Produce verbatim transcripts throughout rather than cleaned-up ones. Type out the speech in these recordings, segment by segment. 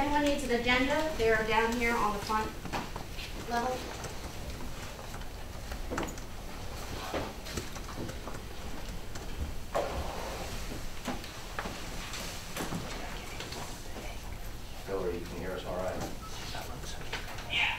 anyone needs an agenda, they're down here on the front level. Hillary, you can hear us all right? Yeah.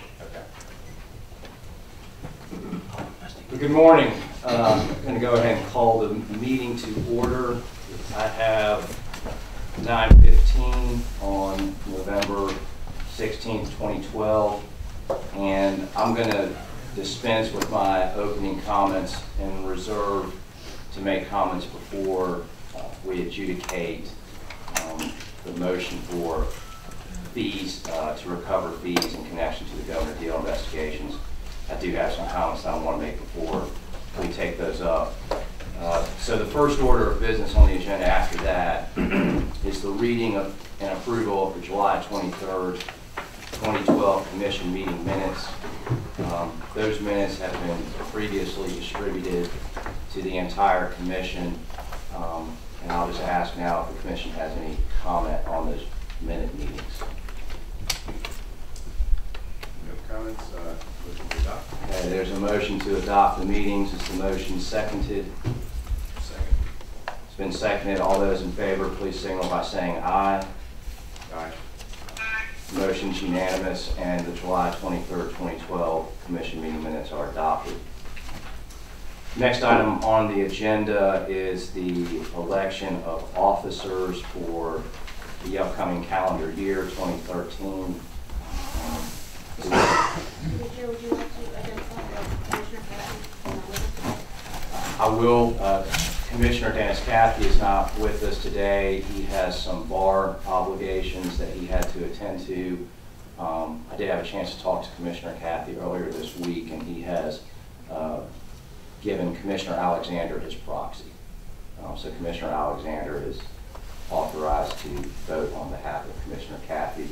Okay. Well, good morning. Uh, I'm going to go ahead and call the meeting to order. I have nine fifteen on November sixteenth, twenty twelve, and I'm going to dispense with my opening comments and reserve to make comments before uh, we adjudicate um, the motion for fees, uh, to recover fees in connection to the Governor Deal investigations. I do have some comments that I want to make before we take those up. Uh, so the first order of business on the agenda after that is the reading of and approval of the July twenty-third, twenty twelve Commission meeting minutes. Um, those minutes have been previously distributed to the entire Commission, um, and I'll just ask now if the Commission has any comment on those minute meetings. No comments. Uh, motion to adopt. Okay, there's a motion to adopt the meetings. Is the motion seconded? Second. It's been seconded. All those in favor, please signal by saying aye. Aye. Motion's unanimous, and the July twenty-third, twenty twelve Commission meeting minutes are adopted. Next item on the agenda is the election of officers for the upcoming calendar year, twenty thirteen. Um, Chair, would you like to identify Commissioner Cathy? I will. Uh, Commissioner Dennis Cathy is not with us today. He has some bar obligations that he had to attend to. Um, I did have a chance to talk to Commissioner Cathy earlier this week, and he has uh, given Commissioner Alexander his proxy. Um, so Commissioner Alexander is authorized to vote on behalf of Commissioner Cathy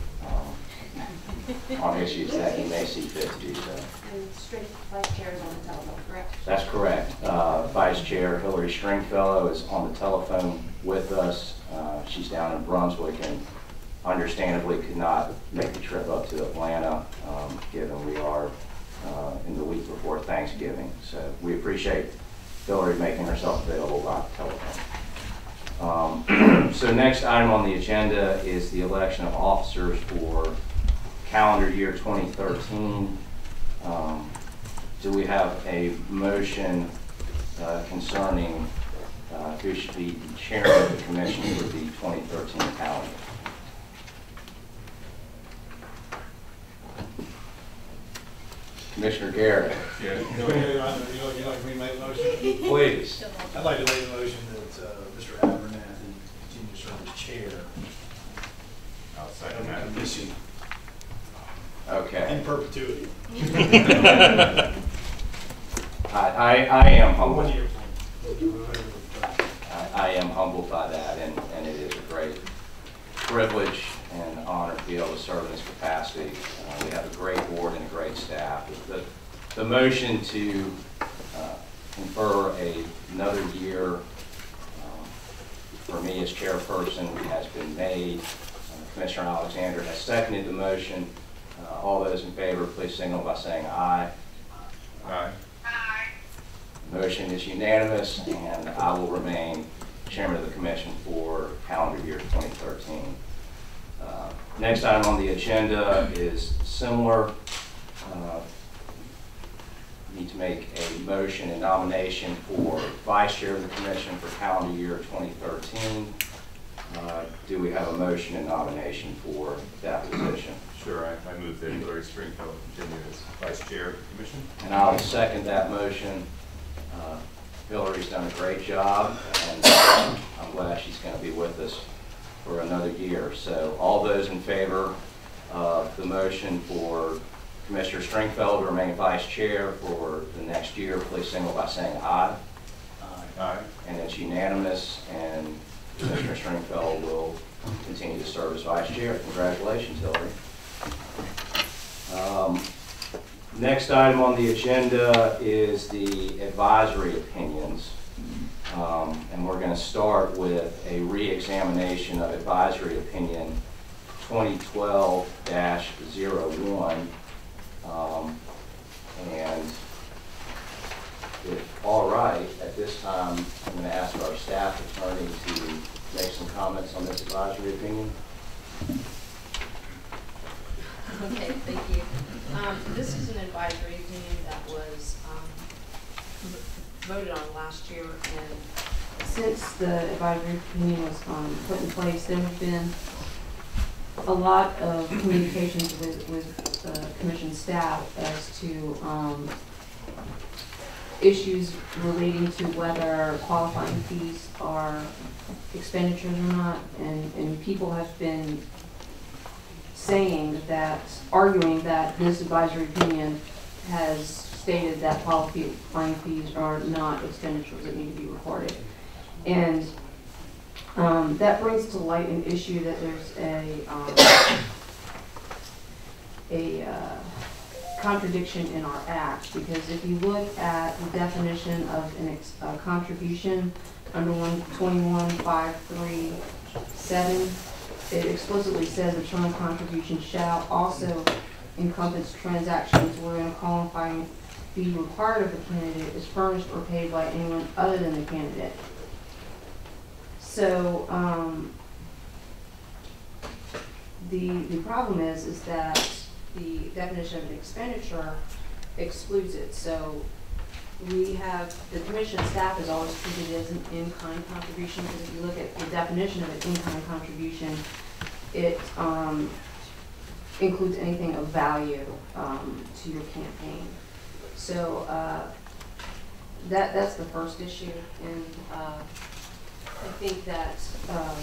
um, on issues that he may see fit to do so. And Straight Vice Chair is on the telephone, correct? That's correct. Uh, Vice Chair Hillary Stringfellow is on the telephone with us. Uh, she's down in Brunswick and understandably could not make the trip up to Atlanta, um, given we are uh, in the week before Thanksgiving. So we appreciate Hillary making herself available by telephone. Um, so next item on the agenda is the election of officers for calendar year twenty thirteen. Um, do we have a motion uh, concerning uh, who should be chairman of the commission for the twenty thirteen calendar? Commissioner Garrett. Yeah. You know, you know, you like me to make a motion? Please. I'd like to make a motion that uh, Mister Abernathy continue to serve as chair I'll second of the that. commission Okay. in perpetuity. I, I, I am humbled. One year. I, I am humbled by that, and, and it is a great privilege and honor to be able to serve in this capacity. Uh, we have a great board and a great staff. The, the motion to uh, confer a, another year um, for me as chairperson has been made. Uh, Commissioner Alexander has seconded the motion. Uh, all those in favor, please signal by saying aye. Aye. Motion is unanimous, and I will remain chairman of the commission for calendar year twenty thirteen. Uh, next item on the agenda is similar. Uh, need to make a motion and nomination for vice chair of the commission for calendar year twenty thirteen. Uh, do we have a motion and nomination for that position? Sure. I, I move that Hillary Stringfellow continue as vice chair of the commission. And I'll second that motion. Uh, Hillary's done a great job, and uh, I'm glad she's going to be with us for another year. So all those in favor of the motion for Commissioner Stringfellow to remain vice chair for the next year, please signal by saying aye. Aye. Aye. And it's unanimous, and Commissioner Stringfellow will continue to serve as vice chair. Congratulations, Hillary. Um, next item on the agenda is the advisory opinions. Um, and we're going to start with a re-examination of advisory opinion twenty twelve dash zero one. Um, and if all right, at this time, I'm going to ask our staff attorney to make some comments on this advisory opinion. Okay, thank you. Um, this is an advisory opinion that was um, voted on last year, and since the advisory opinion was um, put in place, there have been a lot of communications with, with the commission staff as to um, issues relating to whether qualifying fees are expenditures or not, and, and people have been saying that, arguing that this advisory opinion has stated that qualifying fees are not expenditures that need to be recorded. And um, that brings to light an issue that there's a, um, a uh, contradiction in our act, because if you look at the definition of an ex uh, contribution under one twenty-one five three seven, it explicitly says a term of contribution shall also encompass transactions wherein a qualifying fee required of the candidate is furnished or paid by anyone other than the candidate. So um, the the problem is is that the definition of an expenditure excludes it. So we have, the commission staff has always treated it as an in-kind contribution, because if you look at the definition of an in-kind contribution, it um, includes anything of value um, to your campaign. So uh, that that's the first issue, and uh, I think that uh,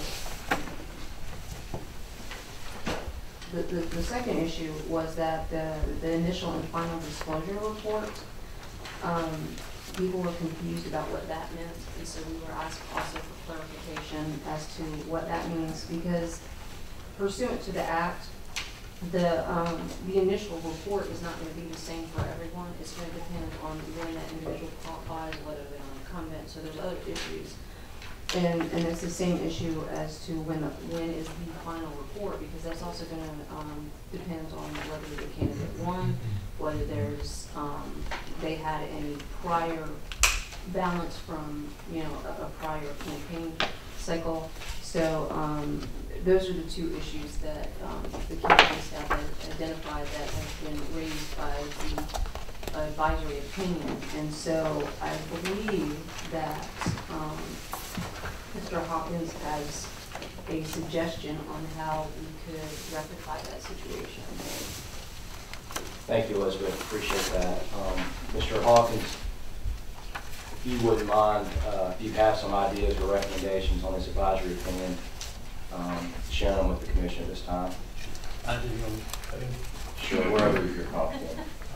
the, the the second issue was that the the initial and final disclosure report. Um, people were confused about what that meant, and so we were asked also for clarification as to what that means, because pursuant to the act, the um, the initial report is not going to be the same for everyone. It's going to depend on when that individual qualifies, whether they're an incumbent. So there's other issues, and and it's the same issue as to when the when is the final report, because that's also going to um, depend on whether the candidate won, whether there's um, they had any prior balance from you know a, a prior campaign cycle. So um, those are the two issues that um, the campaign staff has identified that have been raised by the advisory opinion. And so I believe that um, Mister Hawkins has a suggestion on how we could rectify that situation. Thank you, Elizabeth. Appreciate that. Um, Mister Hawkins, if you wouldn't mind, uh, if you have some ideas or recommendations on this advisory opinion, um, share them with the commission at this time. I do. Sure, wherever you're comfortable.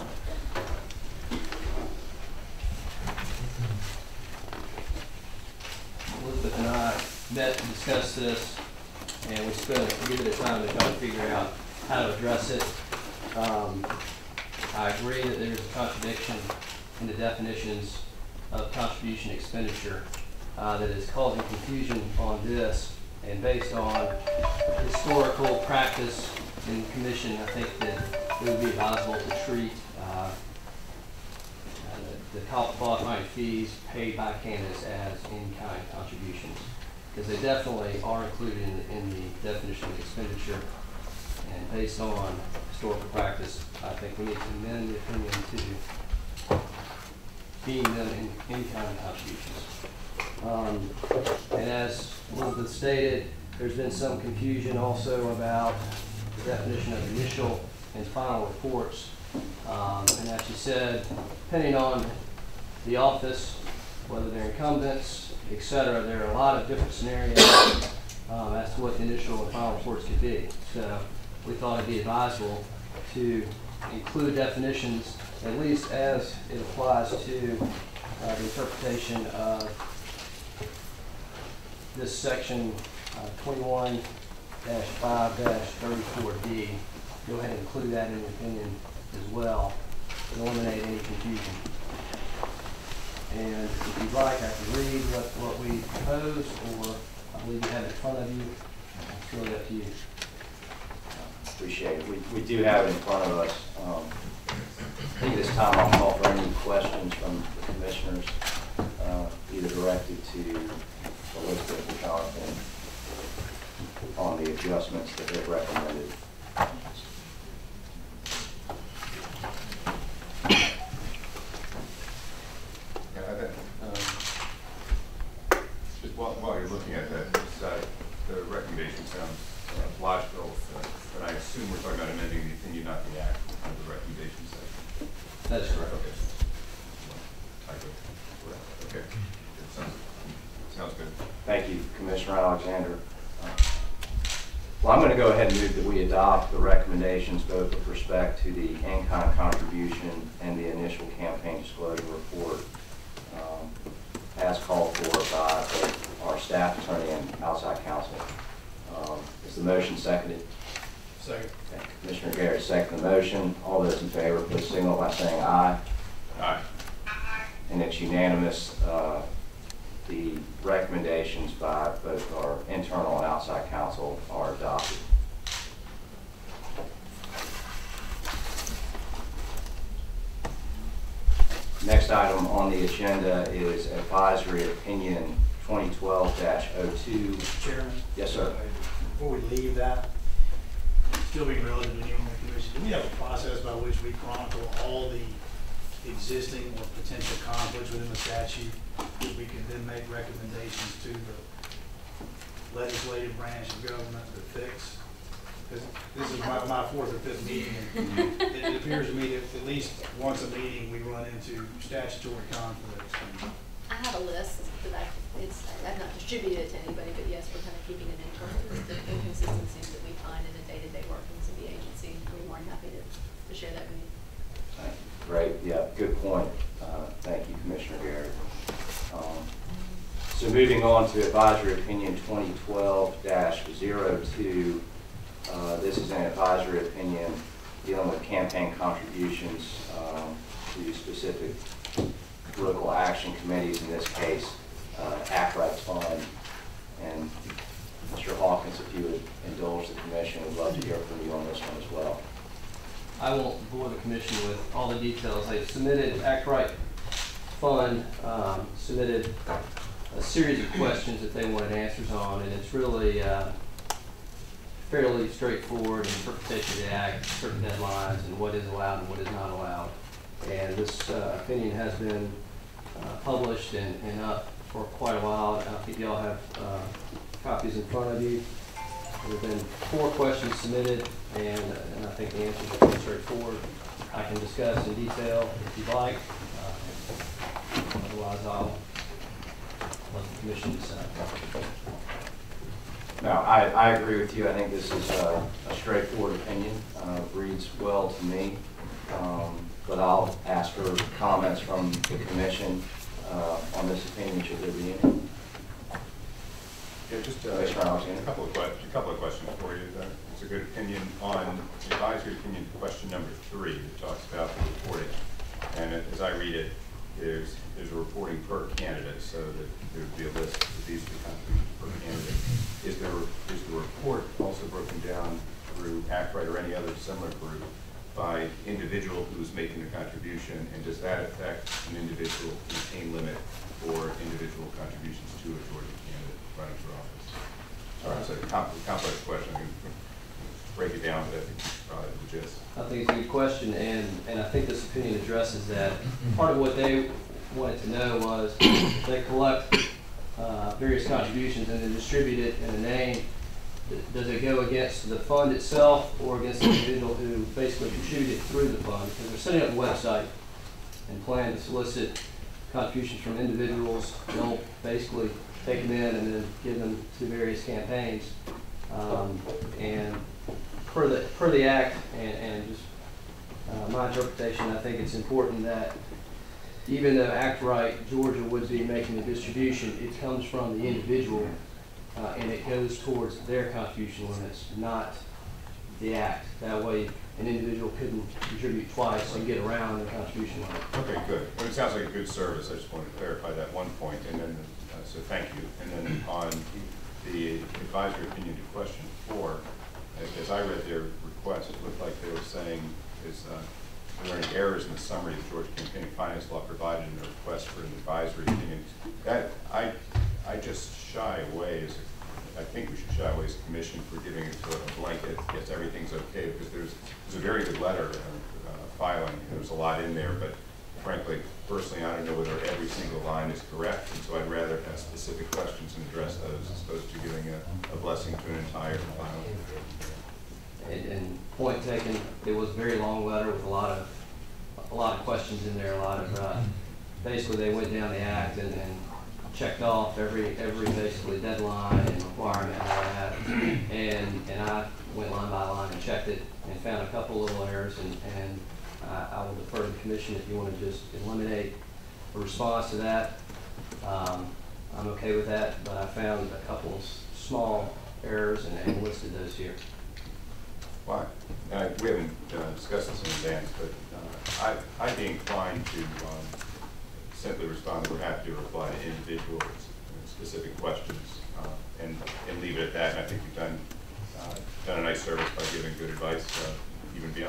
Elizabeth and I met to discuss this, and we spent a good bit of time to try to figure out how to address it. Um, I agree that there's a contradiction in the definitions of contribution expenditure uh, that is causing confusion on this, and based on historical practice in the commission, I think that it would be advisable to treat uh, the qualifying fees paid by candidates as in-kind contributions, because they definitely are included in the, in the definition of expenditure. And based on historical practice, I think we need to amend the opinion to being them in in-kind contributions. Um, and as Elizabeth stated, there's been some confusion also about the definition of initial and final reports. Um, and as she said, depending on the office, whether they're incumbents, et cetera, there are a lot of different scenarios um, as to what the initial and final reports could be. So we thought it'd be advisable to include definitions, at least as it applies to uh, the interpretation of this section uh, twenty-one dash five dash thirty-four D. Go ahead and include that in the opinion as well to eliminate any confusion. And if you'd like, I can read what, what we proposed, or I believe you have it in front of you. It's really up to you. appreciate it. We, we do have it in front of us. Um, I think this time I'll call for any questions from the commissioners, uh, either directed to Elizabeth or Jonathan on the adjustments that they've recommended. Yeah, I think, um, just while, while you're looking at that, this, uh, the recommendation sounds uh, logical, uh, but I assume we're talking about amending the opinion, not the act, of the recommendation section. That is correct. Okay. Typo. Okay. It sounds, sounds good. Thank you, Commissioner Alexander. Uh, Well, I'm going to go ahead and move that we adopt the recommendations both with respect to the in-kind contribution and the initial campaign disclosure report um, as called for by both our staff attorney and outside counsel. Um, is the motion seconded? Second. Okay. Commissioner Garrett, second the motion. All those in favor, please signal by saying aye. Aye. And it's unanimous. Uh, the recommendations by both our internal and outside counsel are adopted. Next item on the agenda is advisory opinion twenty twelve dash oh two. Mister Chairman? Yes, sir. Before we leave that, still being relative to anyone on the commission, do we have a process by which we chronicle all the existing or potential conflicts within the statute that we can then make recommendations to the legislative branch of government to fix? Because this is my, my fourth or fifth meeting, and it, it appears to me that at least once a meeting, we run into statutory conflicts. I have a list that I, it's, I've not distributed it to anybody, but yes, we're kind of keeping an internal list of inconsistencies that we find in the day-to-day workings of the agency. We're more than happy to, to share that with you. Great, yeah, good point. Uh, thank you, Commissioner Garrett. Um, so moving on to advisory opinion twenty twelve dash oh two. Uh, this is an advisory opinion dealing with campaign contributions um, to specific political action committees, in this case, uh, Act Right Fund. And Mister Hawkins, if you would indulge the commission, we'd love to hear from you on this one as well. I won't bore the commission with all the details. They submitted, Act Right Fund um, submitted a series of questions that they wanted answers on, and it's really uh, fairly straightforward in interpretation of the Act, certain deadlines, and what is allowed and what is not allowed. And this uh, opinion has been uh, published and, and up for quite a while. I think you all have uh, copies in front of you. There have been four questions submitted, and, uh, and I think the answers are pretty straightforward. I can discuss in detail if you'd like. Uh, otherwise, I'll let the commission decide. No, I, I agree with you. I think this is a, a straightforward opinion. Uh, reads well to me. Um, but I'll ask for comments from the commission uh, on this opinion, should there be any. Yeah, just uh, Commissioner a Alexander. couple of questions. A couple of questions for you. Uh, It's a good opinion on the advisory opinion question number three that talks about the reporting. And as I read it, there's there's a reporting per candidate, so that there would be a list of these two contributions per candidate. Is there is the report also broken down through Act Right or any other similar group by individual who's making the contribution, and does that affect an individual retained limit for individual contributions to a Georgia candidate running for office? All right, so a complex question. I can break it down, but I think it's probably the gist. I think it's a good question, and, and I think this opinion addresses that. Part of what they wanted to know was they collect uh, various contributions and then distribute it in a name. Does it go against the fund itself or against the individual who basically contributed through the fund? Because they're setting up a website and plan to solicit contributions from individuals. They'll basically take them in and then give them to various campaigns. Um, and per the, per the Act and, and just uh, my interpretation, I think it's important that even though Act Right Georgia would be making the distribution, it comes from the individual. Uh, and it goes towards their contribution limits, not the Act. That way, an individual couldn't contribute twice and get around the contribution limit. Okay, good. Well, it sounds like a good service. I just wanted to clarify that one point, and then, uh, so thank you. And then on the advisory opinion to question four, as I read their request, it looked like they were saying, is, uh, are there any errors in the summary that Georgia Campaign Finance Law provided in the request for an advisory opinion? That, I, I just shy away as a, I think we should shy away as a commission for giving it sort of a blanket, yes, everything's okay, because there's, there's a very good letter uh, uh, filing, there's a lot in there, but frankly, personally, I don't know whether every single line is correct, and so I'd rather have specific questions and address those as opposed to giving a, a blessing to an entire filing. And, and point taken, it was a very long letter with a lot of, a lot of questions in there, a lot of, uh, basically they went down the act and, and checked off every, every basically deadline and requirement and all that. And, and I went line by line and checked it and found a couple little errors, and, and uh, I will defer to the commission if you want to just eliminate a response to that. Um, I'm okay with that, but I found a couple of s- small errors and, and listed those here. Why? Uh, we haven't uh, discussed this in advance, but uh, I, I'd be inclined to um, simply respond that we're happy to reply to individual uh, specific questions uh, and, and leave it at that. And I think you've done, uh, done a nice service by giving good advice uh, even beyond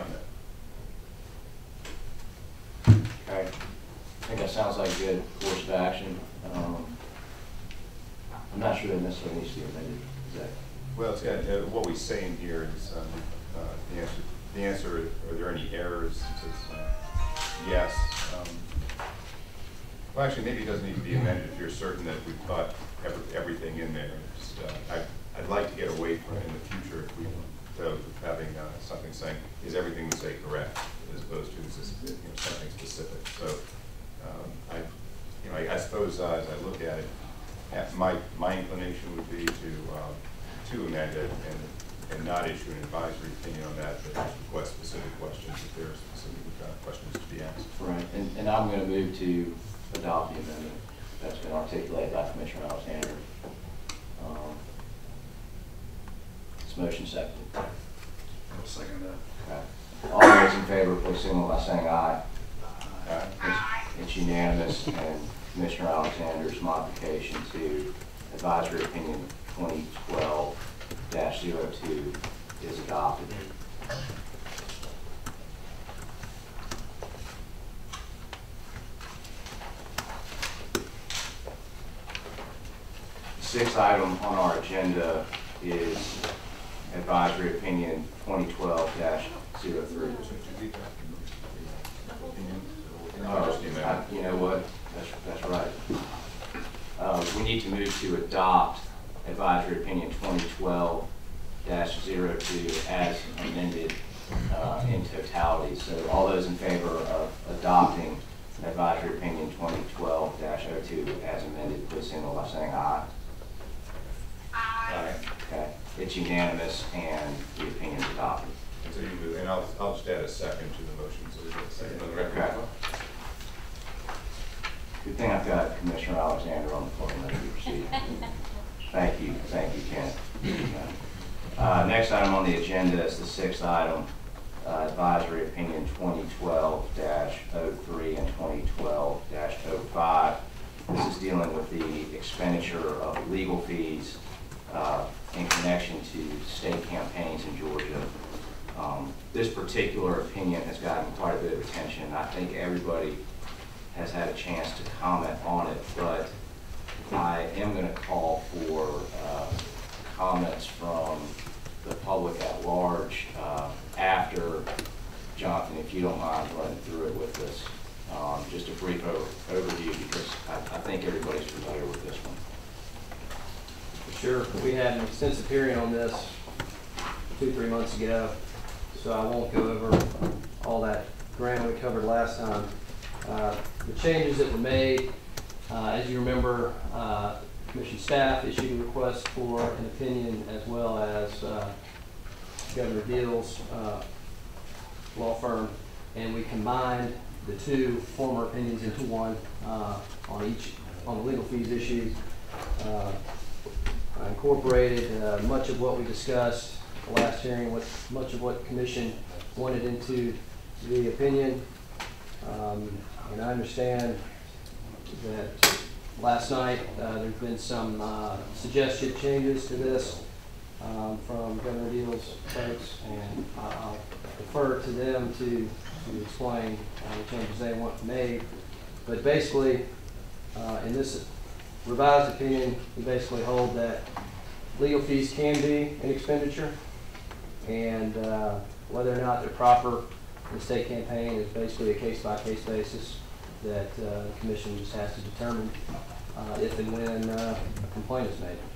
that. Okay. I think that sounds like a good course of action. Um, I'm not sure that necessarily needs to be amended. Is that? Well, it's got, uh, what we say in here is um, uh, the answer. The answer: are there any errors? It says, uh, yes. Um, well, actually, maybe it doesn't need to be amended if you're certain that we've got every, everything in there. Just, uh, I, I'd like to get away from it in the future if we go having uh, something saying, "Is everything we say correct?" as opposed to is this, you know, something specific. So, um, I, you know, I, I suppose uh, as I look at it, at my my inclination would be to uh, to amend it and and not issue an advisory opinion on that, but request specific questions if there are specific uh, questions to be asked. Right, and, and I'm going to move to adopt the amendment that's been articulated by Commissioner Alexander. Um, It's motion second. I'll second that. Okay. All those in favor, please signal by saying aye. Uh, It's, it's unanimous, and Commissioner Alexander's modification to advisory opinion twenty twelve dash zero two is adopted. Sixth item on our agenda is advisory opinion twenty twelve dash zero three. Oh, I- you know what, that's, that's right. Uh, we need to move to adopt advisory opinion twenty twelve dash zero two as amended uh, in totality. So all those in favor of adopting advisory opinion twenty twelve dash zero two as amended, please signal by saying aye. Aye. Okay, it's unanimous and the opinion is adopted. And so you move, and I'll, I'll just add a second to the motion, so we get a second on the record. Okay. Good thing I've got Commissioner Alexander on the phone. Let me proceed. Thank you, thank you, Ken. Uh, next item on the agenda is the sixth item, uh, advisory opinion twenty twelve dash zero three and twenty twelve dash zero five. This is dealing with the expenditure of legal fees uh, in connection to state campaigns in Georgia. Um, this particular opinion has gotten quite a bit of attention. I think everybody has had a chance to comment on it, but I am going to call for uh, comments from the public at large uh, after, Jonathan, if you don't mind running through it with us. Um, just a brief over overview, because I, I think everybody's familiar with this one. Sure. We had an extensive hearing on this two, three months ago, so I won't go over all that ground we covered last time. Uh, the changes that were made, uh, as you remember, uh, Commission staff issued a request for an opinion, as well as uh, Governor Deal's uh, law firm, and we combined the two former opinions into one uh, on each on the legal fees issues. Uh, I incorporated uh, much of what we discussed at the last hearing, what much of what the Commission wanted into the opinion. Um, and I understand that last night uh, there's been some uh, suggested changes to this. um, from Governor Deal's folks, and I- I'll defer to them to, to explain uh, the changes they want made. But basically, uh, in this revised opinion, we basically hold that legal fees can be an expenditure, and uh, whether or not they're proper in the state campaign is basically a case-by-case basis that uh, the commission just has to determine uh, if and when uh, a complaint is made.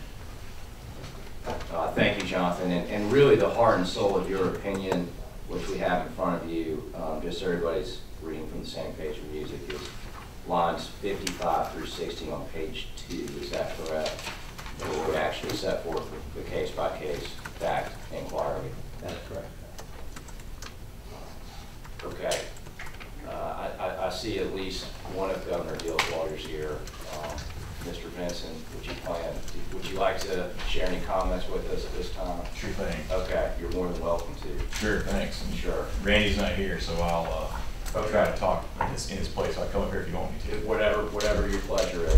Uh, Thank you, Jonathan. And, and really the heart and soul of your opinion, which we have in front of you, um, just so everybody's reading from the same page of music, is lines fifty-five through sixty on page two. Is that correct? Where we actually set forth the case-by-case fact inquiry. That is correct. Okay. Uh, I, I, I see at least one of Governor Deal's lawyers here. Um, Mister Vinson, would you plan, would you like to share any comments with us at this time? Sure thing. Okay, you're more than welcome to. Sure, thanks. And Sure. Randy's not here, so I'll, uh, I'll try to talk in his, in his place. I'll come up here if you want me to. Whatever, whatever your pleasure is.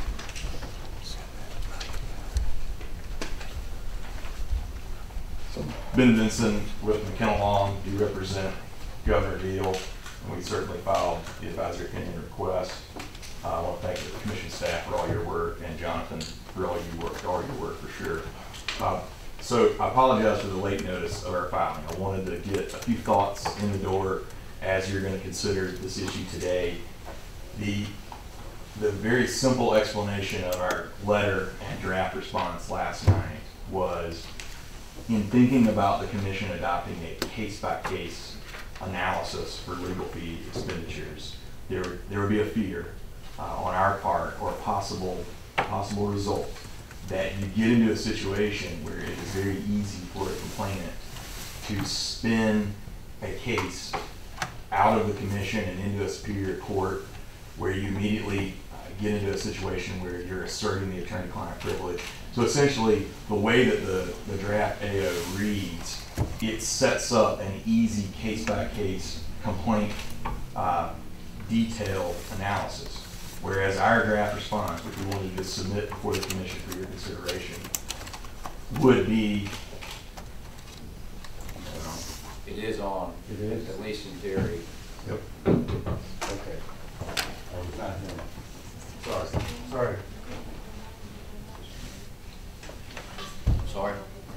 So Ben Vinson with McKenna Long, do represent Governor Deal, and we certainly filed the advisory opinion request. Uh, I want to thank the commission staff for all your work, and Jonathan for all you work, all your work for sure. Uh, so I apologize for the late notice of our filing. I wanted to get a few thoughts in the door as you're going to consider this issue today. The the very simple explanation of our letter and draft response last night was, in thinking about the commission adopting a case-by-case analysis for legal fee expenditures, there there would be a fear uh, on our part, or a possible possible result, that you get into a situation where it is very easy for a complainant to spin a case out of the commission and into a superior court, where you immediately uh, get into a situation where you're asserting the attorney-client privilege. So essentially, the way that the, the draft A O reads, it sets up an easy case-by-case complaint uh, detailed analysis. Whereas our draft response, which we wanted to submit before the commission for your consideration, would be, um, It is on. It is? At least in theory. Yep. Okay. Sorry. Sorry. Sorry.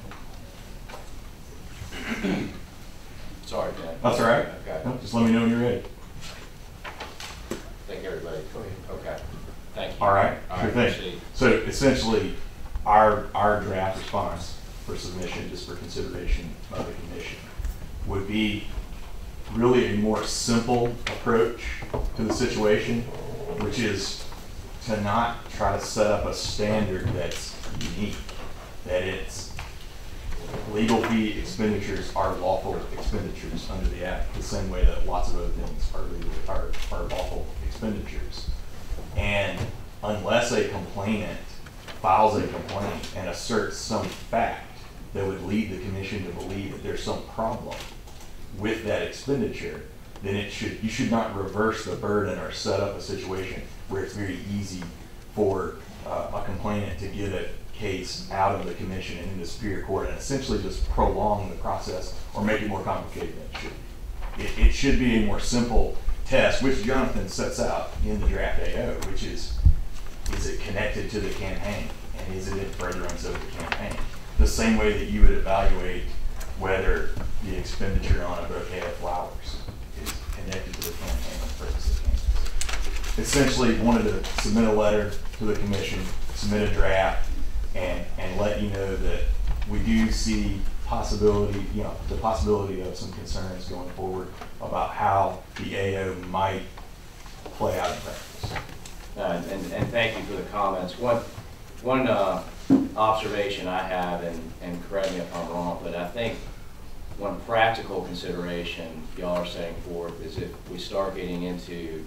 Sorry, Dan. That's all right. Okay. No, just let me know when you're ready. Thank everybody. Okay. Thank you. All right, All sure right, thing. proceed. So essentially, our, our draft response for submission, just for consideration of the commission, would be really a more simple approach to the situation, which is to not try to set up a standard that's unique, that it's legal fee expenditures are lawful expenditures under the act, the same way that lots of other things are legal, are, are lawful expenditures. And unless a complainant files a complaint and asserts some fact that would lead the commission to believe that there's some problem with that expenditure, then it should, you should not reverse the burden or set up a situation where it's very easy for uh, a complainant to get a case out of the commission and into superior court and essentially just prolong the process or make it more complicated than it should be. It, it should be a more simple test, which Jonathan sets out in the draft A O, which is, is it connected to the campaign and is it in furtherance of the campaign? The same way that you would evaluate whether the expenditure on a bouquet of flowers is connected to the campaign and purpose of campaign. Essentially wanted to submit a letter to the commission, submit a draft, and, and let you know that we do see possibility, you know, the possibility of some concerns going forward about how the A O might play out in practice. Uh, and, and thank you for the comments. One, one uh, observation I have, and, and correct me if I'm wrong, but I think one practical consideration y'all are setting forth is if we start getting into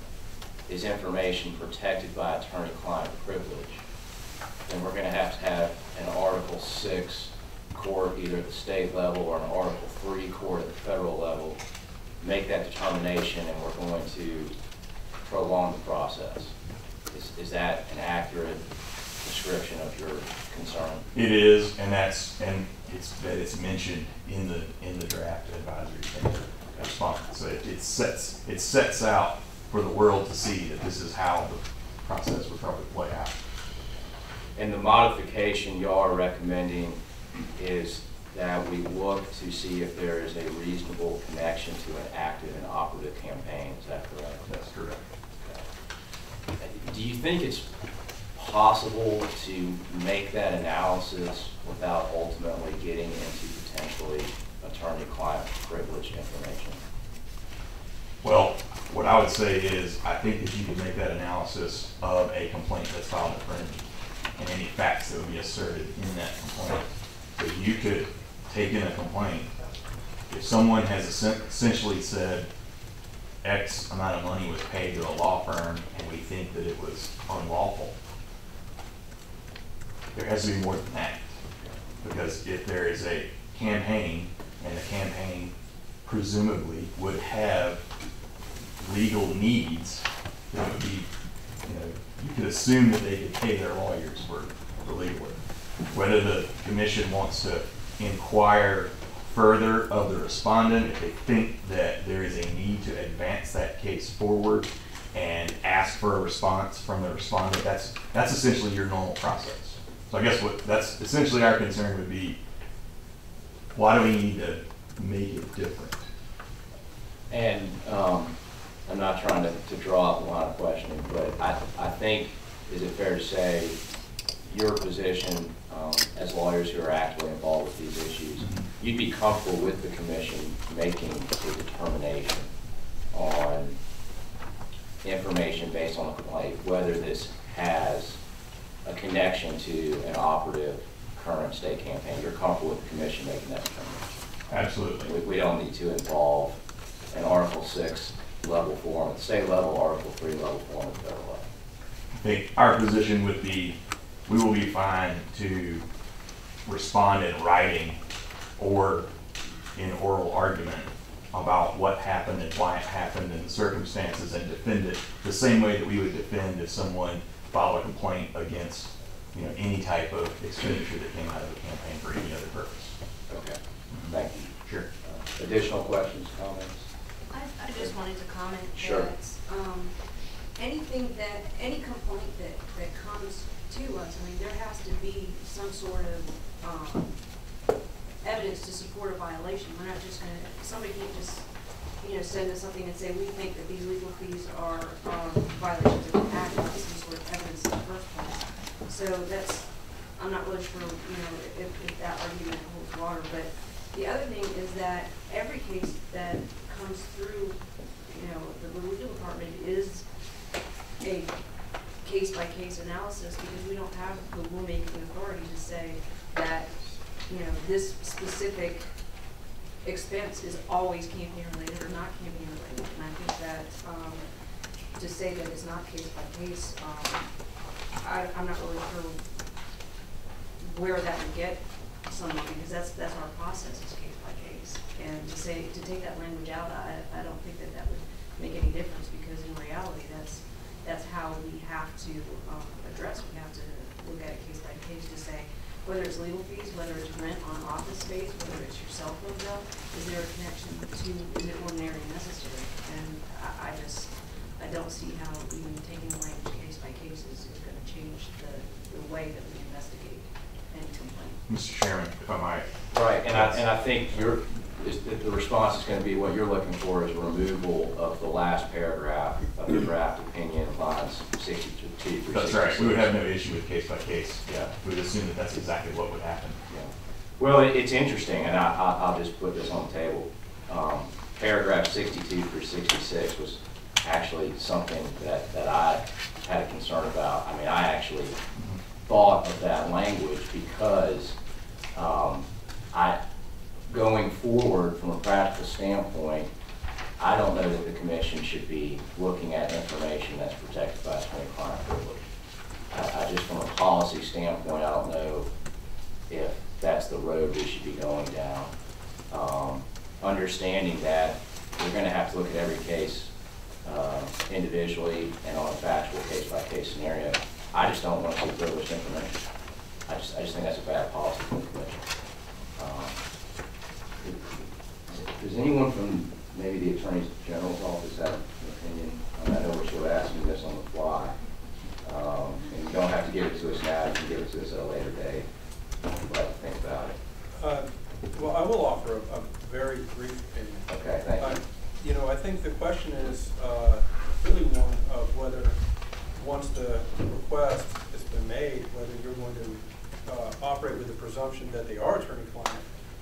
is information protected by attorney-client privilege, then we're going to have to have an Article six court, either at the state level or an Article three court at the federal level, make that determination, and we're going to prolong the process. Is, is that an accurate description of your concern. It is, and that's, and it's, that it's mentioned in the, in the draft advisory committee response. So it, it sets, it sets out for the world to see that this is how the process would probably play out. And the modification y'all are recommending is that we look to see if there is a reasonable connection to an active and operative campaign. Is that correct? That's correct. Okay. Do you think it's possible to make that analysis without ultimately getting into potentially attorney-client privileged information? Well, what I would say is, I think that you could make that analysis of a complaint that's filed in front of you and any facts that would be asserted in that complaint. So you could take in a complaint. If someone has essen- essentially said X amount of money was paid to a law firm and we think that it was unlawful, there has to be more than that. Because if there is a campaign and the campaign presumably would have legal needs, that would be, you know, you could assume that they could pay their lawyers for, for legal work. Whether the commission wants to inquire further of the respondent, if they think that there is a need to advance that case forward and ask for a response from the respondent, that's, that's essentially your normal process. So I guess what, that's essentially our concern would be, why do we need to make it different? And um, I'm not trying to, to draw out a line of questioning, but I, I think, is it fair to say your position um, as lawyers who are actively involved with these issues, you'd be comfortable with the commission making a determination on information based on the complaint, whether this has a connection to an operative current state campaign? You're comfortable with the commission making that determination? Absolutely. We, we don't need to involve an Article six level form at the state level, Article three level form at the federal level. I think our position would be, we will be fine to respond in writing or in oral argument about what happened and why it happened and the circumstances, and defend it the same way that we would defend if someone filed a complaint against, you know, any type of expenditure that came out of the campaign for any other purpose. Okay, thank you. Sure. Uh, additional questions, comments? I, I just wanted to comment Sure. that, um, anything that, any complaint that, that comes to us, I mean, there has to be some sort of, um, evidence to support a violation. We're not just gonna, somebody can't just, you know, send us something and say, we think that these legal fees are, are violations of the act, without some sort of evidence in the first place. So that's, I'm not really sure, you know, if, if that argument holds water, but the other thing is that every case that comes through, you know, the legal department is a case-by-case analysis, because we don't have the rulemaking authority to say that, you know, this specific expense is always campaign related or not campaign related. And I think that um, to say that it's not case by case, um, I, I'm not really sure where that would get someone, because that's that's our process, is case by case. And to say to take that language out, I, I don't think that that would make any difference, because in reality, that's that's how we have to um, address. We have to look at it case by case to say, whether it's legal fees, whether it's rent on office space, whether it's your cell phone bill, is there a connection to, is it ordinary and necessary? And I, I just, I don't see how even taking the language case by case is, is going to change the, the way that we investigate any complaint. Mister Chairman, if I might. Right, and I, and I think your, is, the response is going to be, what you're looking for is removal of the last paragraph of the draft opinion, lines sixty-two through sixty-six. That's right. We would have no issue with case by case. Yeah. We would assume that that's exactly what would happen. Yeah. Well, it, it's interesting, and I, I, I'll just put this on the table. Um, paragraph sixty-two through sixty-six was actually something that, that I had a concern about. I mean, I actually mm-hmm. thought of that language because um, I, going forward from a practical standpoint, I don't know that the commission should be looking at information that's protected by attorney-client privilege. I, I just, from a policy standpoint, I don't know if that's the road we should be going down. Um, understanding that we're going to have to look at every case uh, individually and on a factual case-by-case scenario. I just don't want to see privileged information. I just, I just think that's a bad policy for the commission. Um, Does anyone from maybe the Attorney General's office have an opinion? I mean, I know we're sort of asking this on the fly. Um, and you don't have to give it to us now, you can give it to us at a later date. But think about it. Uh, Well, I will offer a, a very brief opinion. Okay, thank you. Uh, You know, I think the question is uh, really one of whether, once the request has been made, whether you're going to uh, operate with the presumption that they are attorney-client,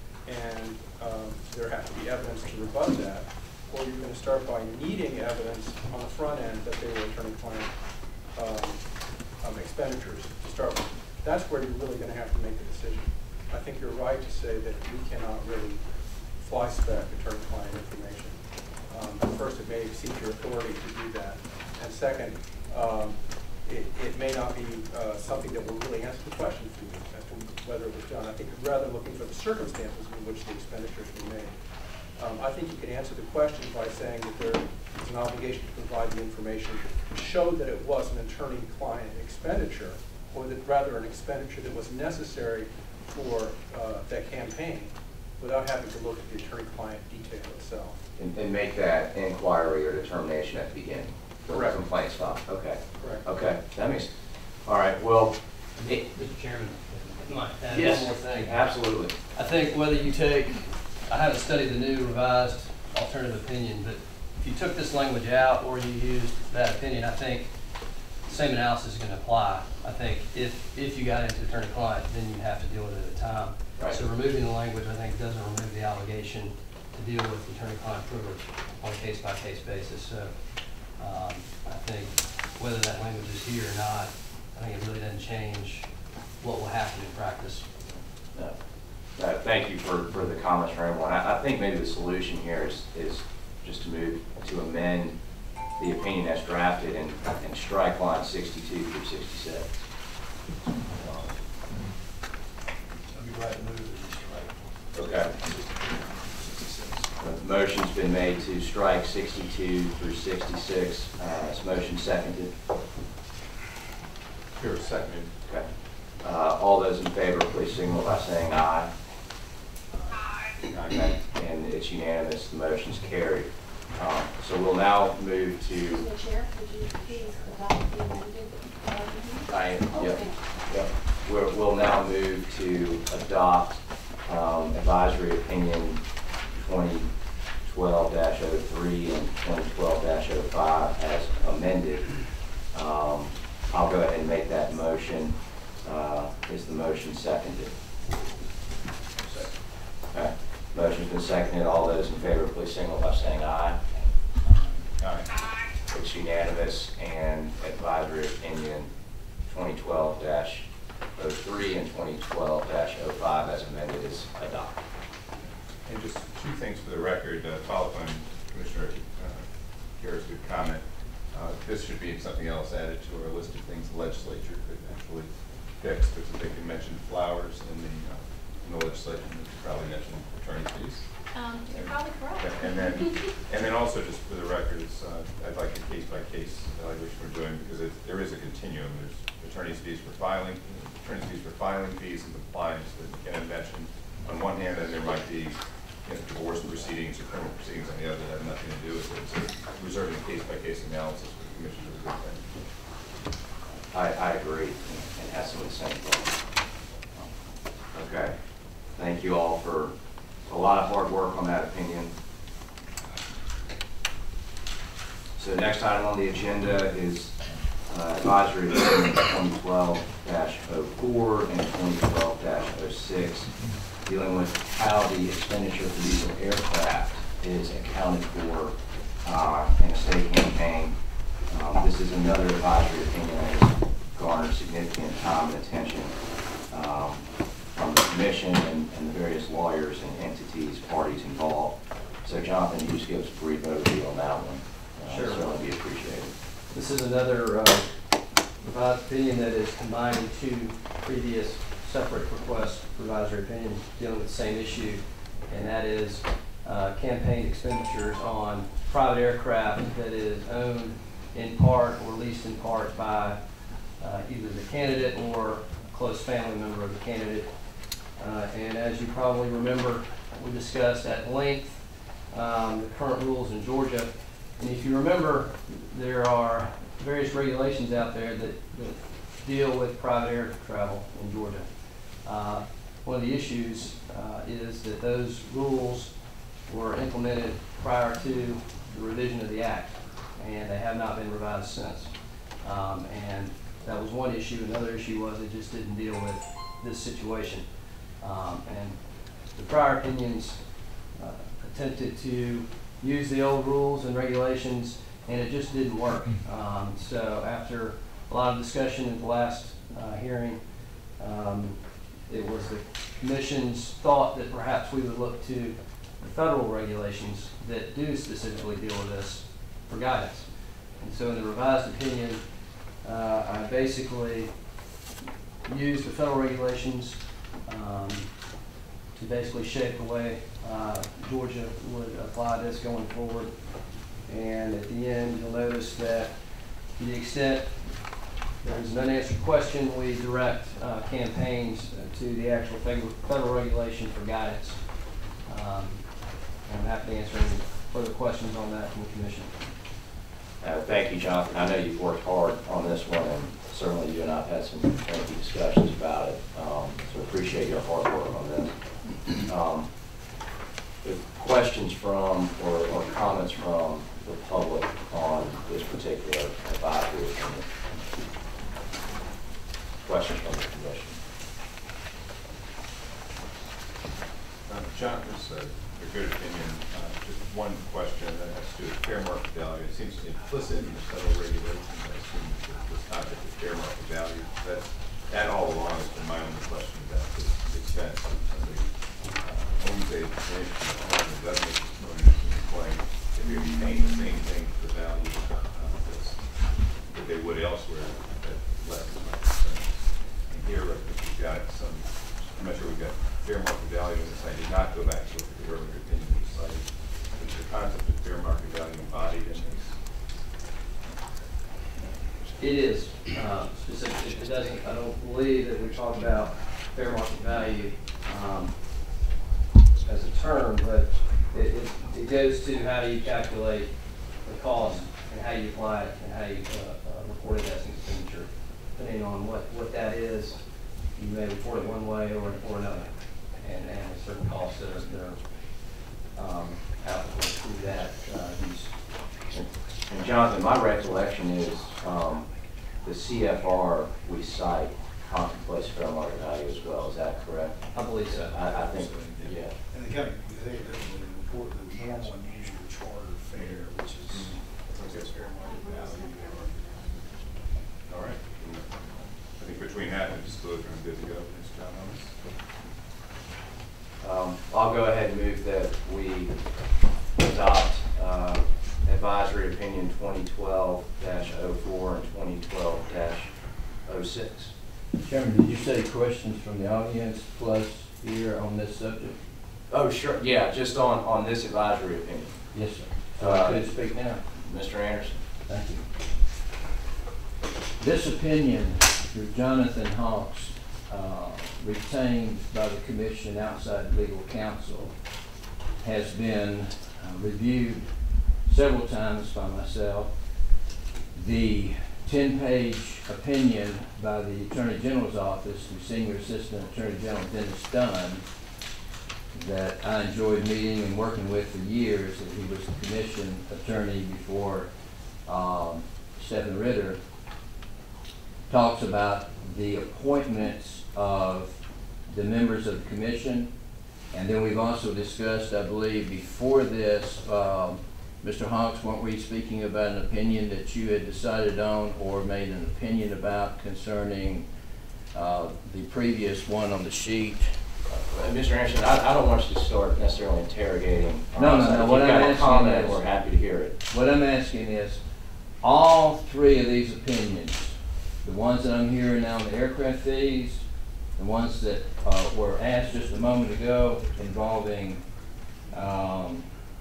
and um, there has to be evidence to rebut that, or you're going to start by needing evidence on the front end that they were attorney-client um, um, expenditures to start with. That's where you're really going to have to make the decision. I think you're right to say that we cannot really fly spec attorney-client information. Um, first, it may exceed your authority to do that. And second, um, it, it may not be uh, something that will really answer the question for you as to whether it was done. I think you're rather looking for the circumstances in which the expenditures were made. Um, I think you can answer the question by saying that there is an obligation to provide the information to show that it was an attorney-client expenditure, or that rather an expenditure that was necessary for uh, that campaign, without having to look at the attorney-client detail itself. And, and make that inquiry or determination at the beginning. Correct. Complaint stop. Okay. Correct. Okay. That makes. All right. Well. It, Mister Chairman, if I might add yes. one more thing. Absolutely. I think whether you take, I haven't studied the new revised alternative opinion, but if you took this language out or you used that opinion, I think the same analysis is going to apply. I think if if you got into attorney-client, then you have to deal with it at a time. Right. So removing the language, I think, doesn't remove the obligation to deal with attorney-client privilege on a case-by-case basis. So um, I think whether that language is here or not, I think it really doesn't change what will happen in practice. No. No, thank you for, for the comments from everyone. I, I think maybe the solution here is, is just to move to amend the opinion that's drafted and, and strike line sixty-two through sixty-six. I'd be glad to move it, Mister Wright. Okay. The motion's been made to strike sixty-two through sixty-six. Uh, this motion seconded. Here, seconded. Okay. Uh, all those in favor, please signal by saying aye. Aye. Okay. And it's unanimous. The motion's carried. Um, so we'll now move to. The chair, would you please adopt the amended? uh, I, yep, Okay. yep. We're, we'll now move to adopt um, advisory opinion twenty twelve dash oh three and twenty twelve dash oh five as amended. Um, I'll go ahead and make that motion. Uh, is the motion seconded? Okay. Motion's been seconded. All those in favor, please signal by saying aye. Aye. It's unanimous, and advisory opinion twenty twelve dash oh three and twenty twelve dash oh five as amended is adopted. And just two things for the record, uh, follow up on Commissioner uh, Garrett's good comment. Uh, this should be something else added to our list of things the legislature could actually fix, because I think you mentioned flowers in the, uh, in the legislation, you probably mentioned attorney fees. Um, you're probably correct. And then, and then also just for the record, it's, uh, I'd like a case-by-case evaluation we're doing, because it, there is a continuum. There's attorney's fees for filing, attorney's fees for filing fees and compliance that Ken mentioned on one hand, and there might be, you know, divorce proceedings or criminal proceedings on the other that have nothing to do with it. So reserving a case-by-case analysis for the commission is a good thing. I, I agree, and has some of the same thoughts. Okay. Thank you all for a lot of hard work on that opinion. So the next item on the agenda is uh, advisory opinion twenty twelve dash oh four and twenty twelve dash oh six, dealing with how the expenditure for these aircraft is accounted for uh, in a state campaign. Um, this is another advisory opinion that has garnered significant time and attention um, from the commission and, and the various lawyers and entities, parties involved. So Jonathan, you just give us a brief overview on that one. Uh, Sure. Certainly be appreciated. This is another uh, revised opinion that is combining two previous separate requests for advisory opinion dealing with the same issue, and that is uh, campaign expenditures on private aircraft that is owned in part or leased in part by uh, either the candidate or a close family member of the candidate. Uh, and as you probably remember, we discussed at length um, the current rules in Georgia. And if you remember, there are various regulations out there that, that deal with private air travel in Georgia. Uh, one of the issues uh, is that those rules were implemented prior to the revision of the act, and they have not been revised since. Um, and that was one issue. Another issue was it just didn't deal with this situation. Um, and the prior opinions uh, attempted to use the old rules and regulations, and it just didn't work. Um, so after a lot of discussion at the last uh, hearing, um, it was the commission's thought that perhaps we would look to the federal regulations that do specifically deal with this for guidance. And so in the revised opinion, uh, I basically used the federal regulations um, to basically shape the way uh, Georgia would apply this going forward. And at the end, you'll notice that to the extent there's an unanswered question, we direct uh, campaigns to the actual federal, federal regulation for guidance. Um, and I'm happy to answer any further questions on that from the commission. Uh, thank you, Jonathan. I know you've worked hard on this one, and certainly you and I have had some lengthy discussions about it. Um, so appreciate your hard work on this. Um, the questions from or, or comments from the public on this particular advisory opinion? Questions from the commission? Uh, John, this is a, a good opinion. Uh, just one question that has to do with fair market value. It seems implicit in the federal regulations. I assume that this concept of fair market value. That's, that all along has been my only question about the expense of somebody uh, owns a commission and doesn't make this commission claim. If you're paying the same thing for the value uh, that's, that they would elsewhere, that less is my concern. And here, I think we've got some, I'm not sure we've got fair market value in this. I did not go back to look at the earlier opinion of the site. Is the concept of fair market value embodied in this? It is uh, specific. It doesn't. I don't believe that we talk about fair market value um, as a term, but it, it, it goes to how you calculate the cost and how you apply it and how you uh, uh, report it as an expenditure. Depending on what, what that is, you may report it one way or, or another, and, and certain costs that are, that are um, applicable to that uh, use. And Jonathan, my recollection is um, the C F R we cite contemplates fair market value as well. Is that correct? I believe so. I, I think, yeah. And the county, they, they report the normal and usual charter fare, which is, which is fair market value. All right. I think between that and disclosure, I'm good to go. Mister John Holmes. Um, I'll go ahead and move that we adopt uh, advisory opinion twenty twelve dash oh four and twenty twelve dash oh six. Chairman, did you say questions from the audience plus here on this subject? Oh, sure. Yeah, just on, on this advisory opinion. Yes, sir. So Uh, I could speak now. Mister Anderson. Thank you. This opinion through Jonathan Hawks, uh, retained by the commission outside legal counsel, has been uh, reviewed several times by myself. The ten-page opinion by the Attorney General's office, the Senior Assistant Attorney General Dennis Dunn, that I enjoyed meeting and working with for years, that he was the commission attorney before um, Stephen Ritter, talks about the appointments of the members of the commission. And then we've also discussed, I believe, before this, um, Mister Hawks, weren't we speaking about an opinion that you had decided on or made an opinion about concerning uh, the previous one on the sheet? Uh, Mister Anderson, I, I don't want you to start necessarily interrogating. No, no, If no. you've What I'm got a asking comment, is- we're happy to hear it. What I'm asking is, all three of these opinions, the ones that I'm hearing now on the aircraft fees, the ones that uh, were asked just a moment ago involving, um,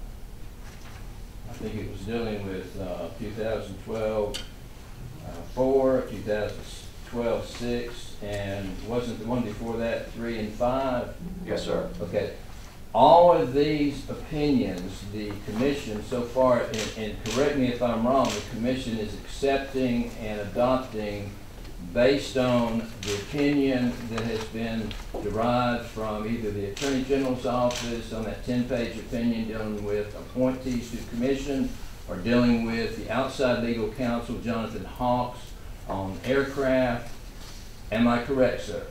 I think it was dealing with uh, two thousand twelve uh, four, two thousand twelve six, and wasn't the one before that three and five? Yes, sir. Okay. All of these opinions, the commission so far, and, and correct me if I'm wrong, the commission is accepting and adopting based on the opinion that has been derived from either the Attorney General's office on that ten-page opinion dealing with appointees to the commission, or dealing with the outside legal counsel, Jonathan Hawks, on aircraft. Am I correct, sir?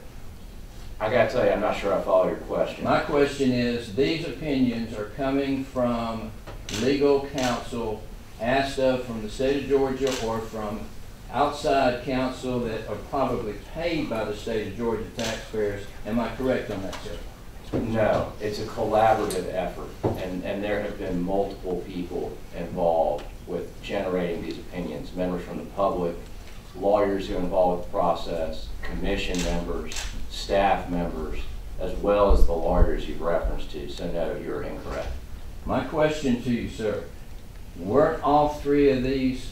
I gotta tell you, I'm not sure I follow your question. My question is, these opinions are coming from legal counsel asked of from the state of Georgia or from outside counsel that are probably paid by the state of Georgia taxpayers. Am I correct on that, sir? No, it's a collaborative effort, and, and there have been multiple people involved with generating these opinions, members from the public, lawyers who are involved with the process, commission members, staff members, as well as the lawyers you've referenced to. So no, you're incorrect. My question to you, sir, weren't all three of these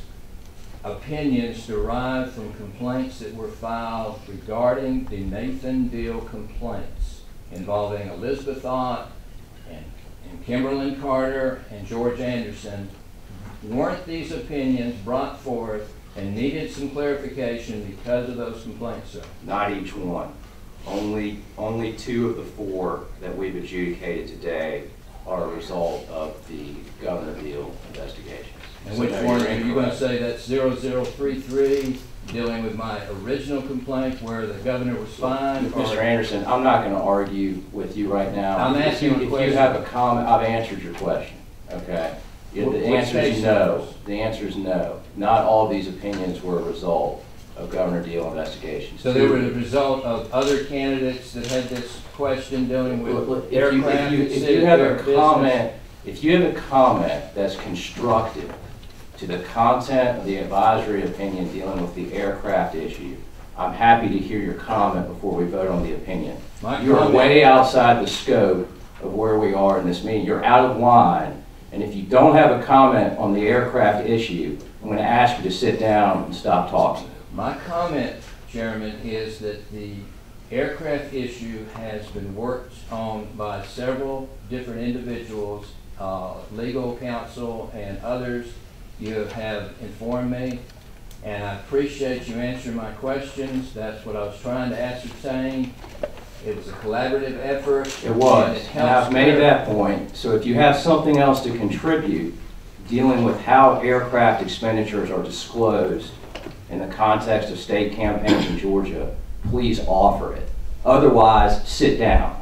opinions derived from complaints that were filed regarding the Nathan Deal complaints involving Elizabeth Ott and, and Kimberlyn Carter and George Anderson? Weren't these opinions brought forth and needed some clarification because of those complaints, sir? Not each one. Only, only two of the four that we've adjudicated today are a result of the Governor Deal investigations. And So which no, one, you're are you going to incorrect. say that's zero zero three three, dealing with my original complaint where the governor was fined? or- Mister Anderson, I'm not going to argue with you right now. I'm If asking you- a If you question. have a comment, I've answered your question, okay? Yeah, Wh- The which answer case is no. numbers? The answer is no. Not all of these opinions were a result of Governor Deal investigations. So they were the result of other candidates that had this question dealing Look, with look, If you, aircraft if you, that if sit you at have their a business? comment, if you have a comment that's constructive to the content of the advisory opinion dealing with the aircraft issue, I'm happy to hear your comment before we vote on the opinion. My You're comment- way outside the scope of where we are in this meeting. You're out of line. And if you don't have a comment on the aircraft issue, I'm going to ask you to sit down and stop talking. My comment, Chairman, is that the aircraft issue has been worked on by several different individuals, uh, legal counsel and others. You have informed me, and I appreciate you answering my questions. That's what I was trying to ascertain. It was a collaborative effort. It and was, it and I've helps made clear- that point. So if you have something else to contribute dealing with how aircraft expenditures are disclosed in the context of state campaigns in Georgia, please offer it. Otherwise, sit down.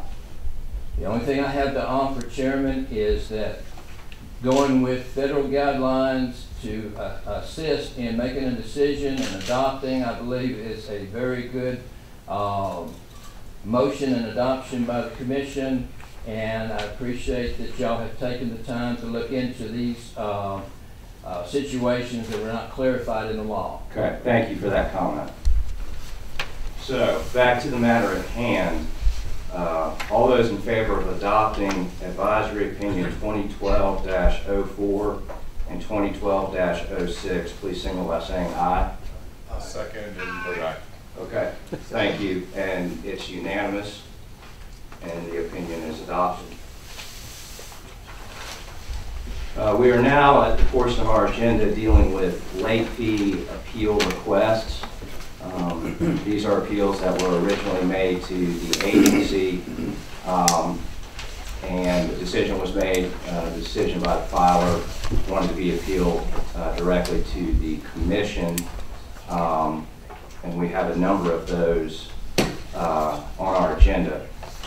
The only thing I have to offer, Chairman, is that going with federal guidelines to uh, assist in making a decision and adopting, I believe, is a very good um, motion and adoption by the commission. And I appreciate that y'all have taken the time to look into these uh, uh, situations that were not clarified in the law. Okay, thank you for that comment. So, back to the matter at hand. Uh, all those in favor of adopting advisory opinion twenty twelve dash oh four and twenty twelve dash oh six, please signal by saying aye. I'll second and vote aye. Okay, thank you, and it's unanimous, and the opinion is adopted. Uh, we are now at the portion of our agenda dealing with late fee appeal requests. Um, these are appeals that were originally made to the agency, um, and the decision was made, uh, the decision by the filer wanted to be appealed uh, directly to the commission. Um, and we have a number of those uh, on our agenda.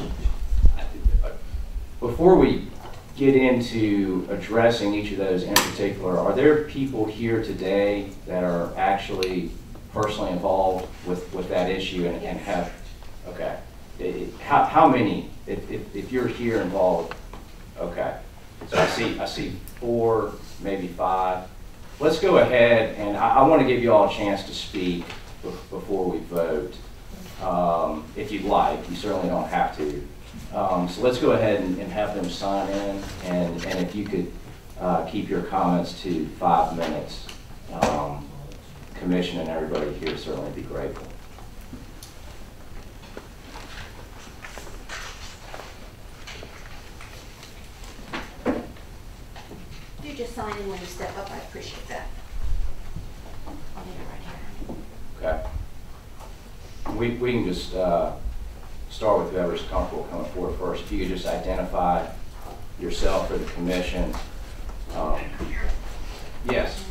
Before we get into addressing each of those in particular, are there people here today that are actually personally involved with, with that issue and, and have, okay. It- it- How, how many, if, if, if you're here involved, okay. So I see, I see four, maybe five. Let's go ahead, and I, I want to give you all a chance to speak be- before we vote. Um, if you'd like, you certainly don't have to. Um, so let's go ahead and, and have them sign in, and, and if you could uh, keep your comments to five minutes. Um, Commission and everybody here certainly be grateful. If you just sign in when you step up, I appreciate that. I'll leave it right here. Okay. We, we can just uh, start with whoever's comfortable coming forward first. If you could just identify yourself for the commission. Um, yes.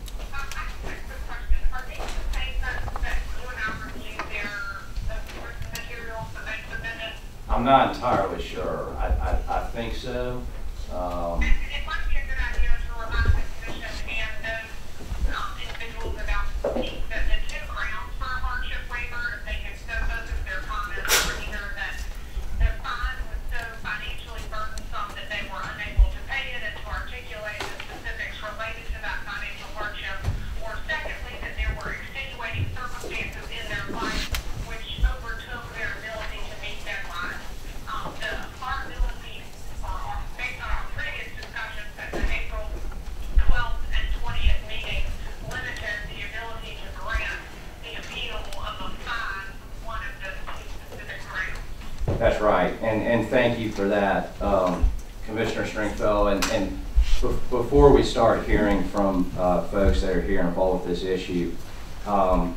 I'm not entirely sure. I, I, I think so. Um, It might be a good idea to remind the commission and those um, individuals about the, the two grounds for a hardship waiver, if they could so focus their comments on either that the fine was so financially burdensome that they were unable to pay it and to articulate the specifics related to that financial hardship, or secondly, that there were extenuating circumstances in their life which overtook their ability to meet deadlines. Um, the, our ability, uh, based on our previous discussions at the April twelfth and twentieth meetings, limited the ability to grant the appeal of a fine from one of the two specific grounds. That's right, and, and thank you for that, um, Commissioner Stringfellow. And, and be- before we start hearing from uh, folks that are here involved with this issue, um,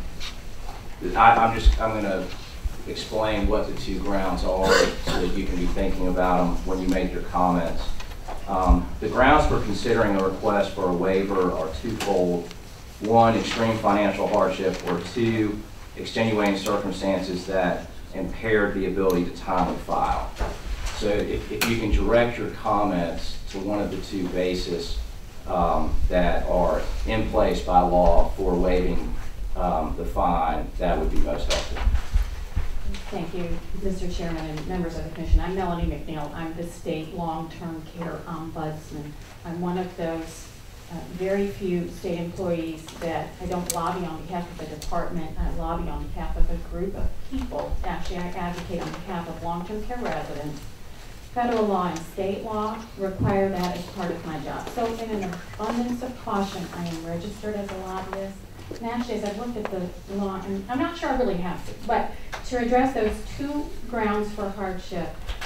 I, I'm just I'm going to explain what the two grounds are so that you can be thinking about them when you make your comments. Um, the grounds for considering a request for a waiver are twofold. One, extreme financial hardship, or two, extenuating circumstances that impaired the ability to timely file. So if, if you can direct your comments to one of the two bases um, that are in place by law for waiving um, the fine, that would be most helpful. Thank you, Mister Chairman and members of the Commission. I'm Melanie McNeil. I'm the State Long-Term Care Ombudsman. I'm one of those uh, very few state employees that I don't lobby on behalf of the department. I lobby on behalf of a group of people. Actually, I advocate on behalf of long-term care residents. Federal law and state law require that as part of my job. So in an abundance of caution, I am registered as a lobbyist. And actually, as I've looked at the law, and I'm not sure I really have to, but to address those two grounds for hardship,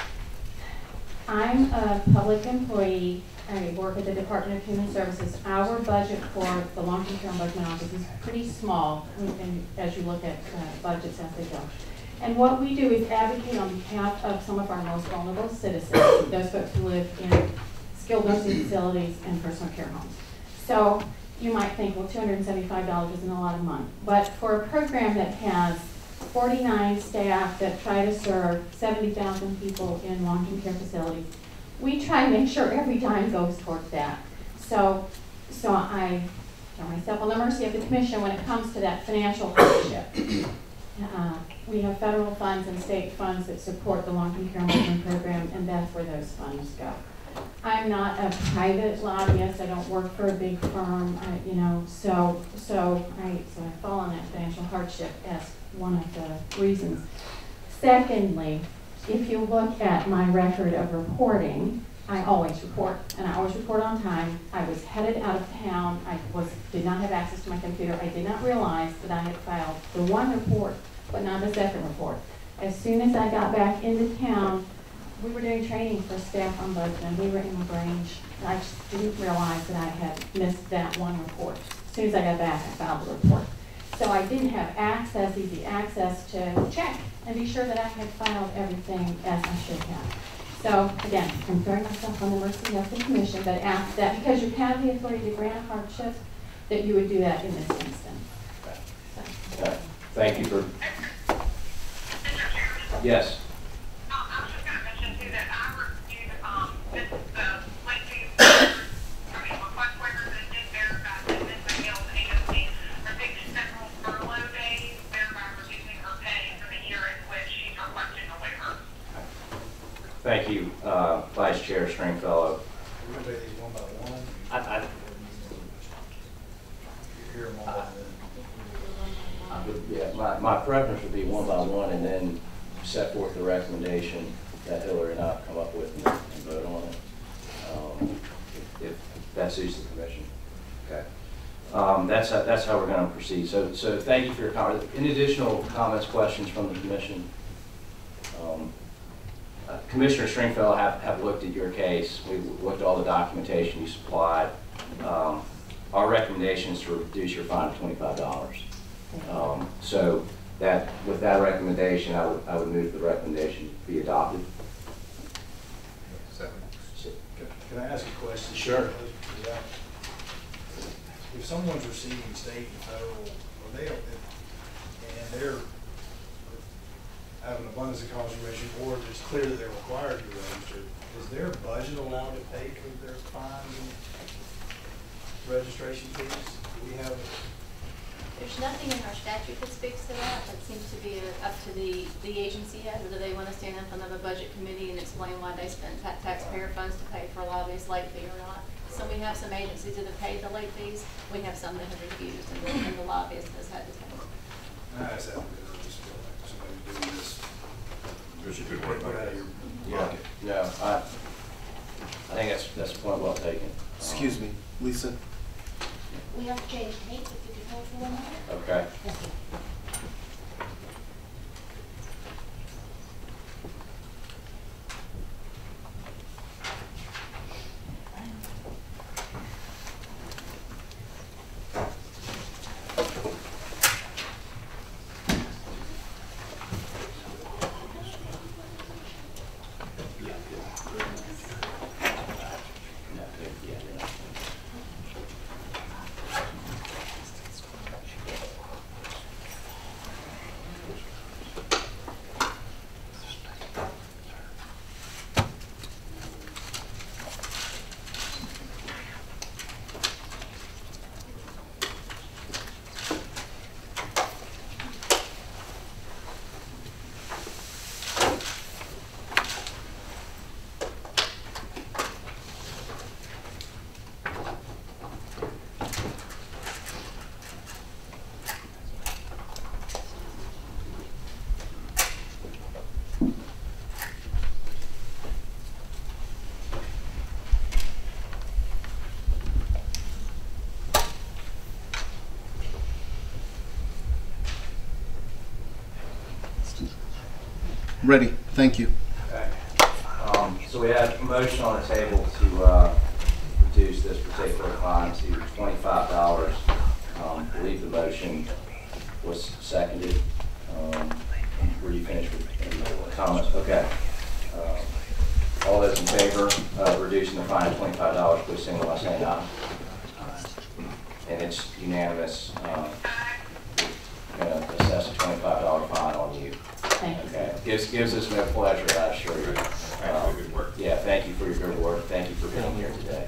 I'm a public employee. I work at the Department of Human Services. Our budget for the Long-Term Care Ombudsman Office is pretty small, and as you look at uh, budgets as they go. And what we do is advocate on behalf of some of our most vulnerable citizens, those folks who live in skilled nursing facilities and personal care homes. So you might think, well, two hundred seventy-five dollars isn't a lot of money. But for a program that has forty-nine staff that try to serve seventy thousand people in long-term care facilities, we try to make sure every dime goes towards that. So, so I throw myself on the mercy of the Commission when it comes to that financial hardship. Uh, we have federal funds and state funds that support the long-term care ombudsman program, and that's where those funds go. I'm not a private lobbyist. I don't work for a big firm, I, you know, so so I so I fall on that financial hardship as one of the reasons. Secondly, if you look at my record of reporting, I always report, and I always report on time. I was headed out of town. I was did not have access to my computer. I did not realize that I had filed the one report, but not the second report. As soon as I got back into town, we were doing training for staff ombudsman. We were in LaGrange. I just didn't realize that I had missed that one report. As soon as I got back, I filed the report. So I didn't have access, easy access to check and be sure that I had filed everything as I should have. So again, I'm throwing myself on the mercy of the Commission, but ask that because you have the authority to grant hardship, that you would do that in this instance. So. Okay. Thank you for. Yes. Thank you, uh, Vice Chair Stringfellow. We're going to do these one by one. I, I, Hear them all. I would, yeah, my, my preference would be one by one and then set forth the recommendation that Hillary and I have come up with and, and vote on it, um, if, if that suits the Commission. Okay. Um, that's, how, that's how we're going to proceed. So, so thank you for your comment. Any additional comments, questions from the Commission? Um, I, Commissioner Stringfellow have, have looked at your case. We looked at all the documentation you supplied. Um, our recommendation is to reduce your fine to twenty-five dollars. Um, so that, with that recommendation, I would, I would move the recommendation be adopted. Second. Can can I ask a question? Sure. Yeah. If someone's receiving state and federal, or they, and they're have an abundance of cause information, or it's clear that they're required to register, is their budget allowed to pay for their fines and registration fees? Do we have, There's nothing in our statute that speaks to that. That seems to be uh, up to the, the agency head, whether they want to stand in front of a budget committee and explain why they spend ta- taxpayer funds to pay for a lobbyist late fee or not. So we have some agencies that have paid the late fees. We have some that have refused, and the, and the lobbyist has had to pay. I just have, I just feel like somebody doing this. There's a good word Put out of your Yeah. pocket. No, I, I think that's, that's a point well taken. Excuse me, Lisa. We have to change tape if you could hold for one minute. Okay. Thank you. Ready, thank you. Okay. Um, so we have a motion on the table to uh, reduce this particular fine to twenty-five dollars. Um, I believe the motion was seconded. Um, were you finished with any comments? Okay. Um, all those in favor of reducing the fine to twenty-five dollars, please signal by saying aye. And it's unanimous. Um, we're going to assess a twenty-five dollar fine on you. Thank you. Okay, gives, gives us no pleasure, I assure you. Thanks for the good work. Yeah, thank you for your good work. Thank you for being here today.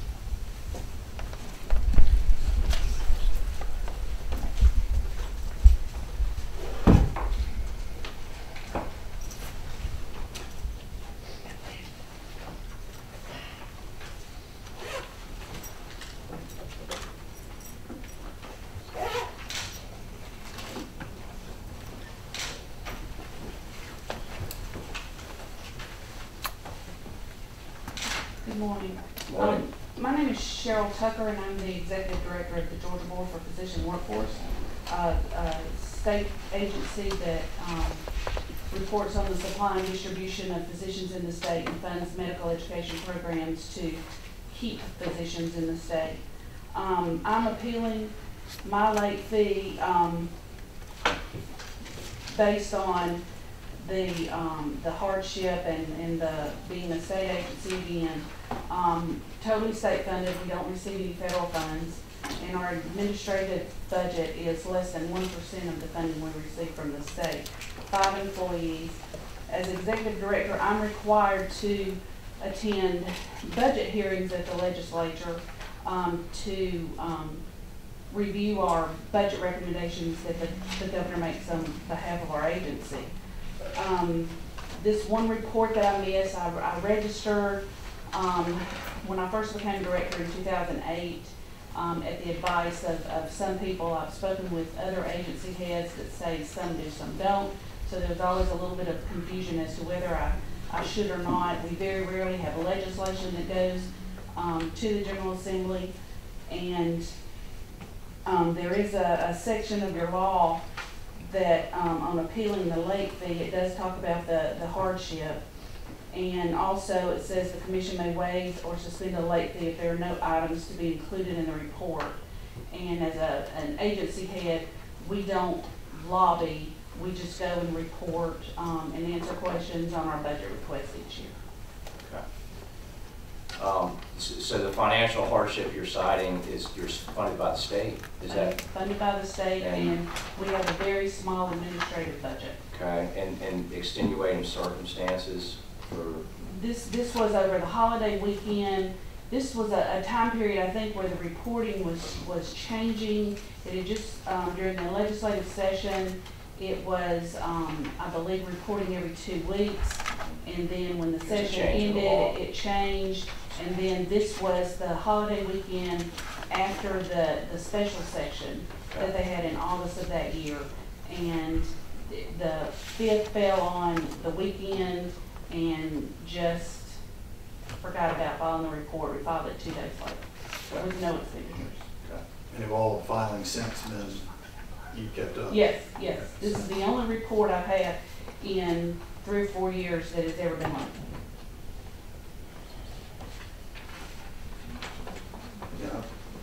Good morning. Morning. Um, My name is Cheryl Tucker, and I'm the Executive Director of the Georgia Board for Physician Workforce, uh, a state agency that um, reports on the supply and distribution of physicians in the state and funds medical education programs to keep physicians in the state. Um, I'm appealing my late fee um, based on the um, the hardship and, and the being a state agency again. Um, totally state funded, we don't receive any federal funds, and our administrative budget is less than one percent of the funding we receive from the state. Five employees. As executive director, I'm required to attend budget hearings at the legislature um, to um, review our budget recommendations that the, the governor makes on behalf of our agency. Um, this one report that I missed, I, I registered um, when I first became director in two thousand eight um, at the advice of, of some people. I've spoken with other agency heads that say some do, some don't. So there's always a little bit of confusion as to whether I, I should or not. We very rarely have legislation that goes um, to the General Assembly, and um, there is a, a section of your law that um, on appealing the late fee, it does talk about the, the hardship. And also, it says the commission may waive or suspend a late fee if there are no items to be included in the report. And as a, an agency head, we don't lobby, we just go and report, um, and answer questions on our budget requests each year. Okay. Um, so, so the financial hardship you're citing is, you're funded by the state, is that? Funded by the state, And- and we have a very small administrative budget. Okay, and, and extenuating circumstances for, This, this was over the holiday weekend. This was a, a time period, I think, where the reporting was, was changing. It had just, um, during the legislative session, it was, um, I believe, reporting every two weeks. And then when the There's a session change in the ended, law. it changed. And then this was the holiday weekend after the, the special session that they had in August of that year. And the fifth fell on the weekend, and just forgot about filing the report. We filed it two days later with no expenditures. okay. And have all the filings since then, you kept up? Yes, yes. This is the only report I've had in three or four years that has ever been late. Yeah.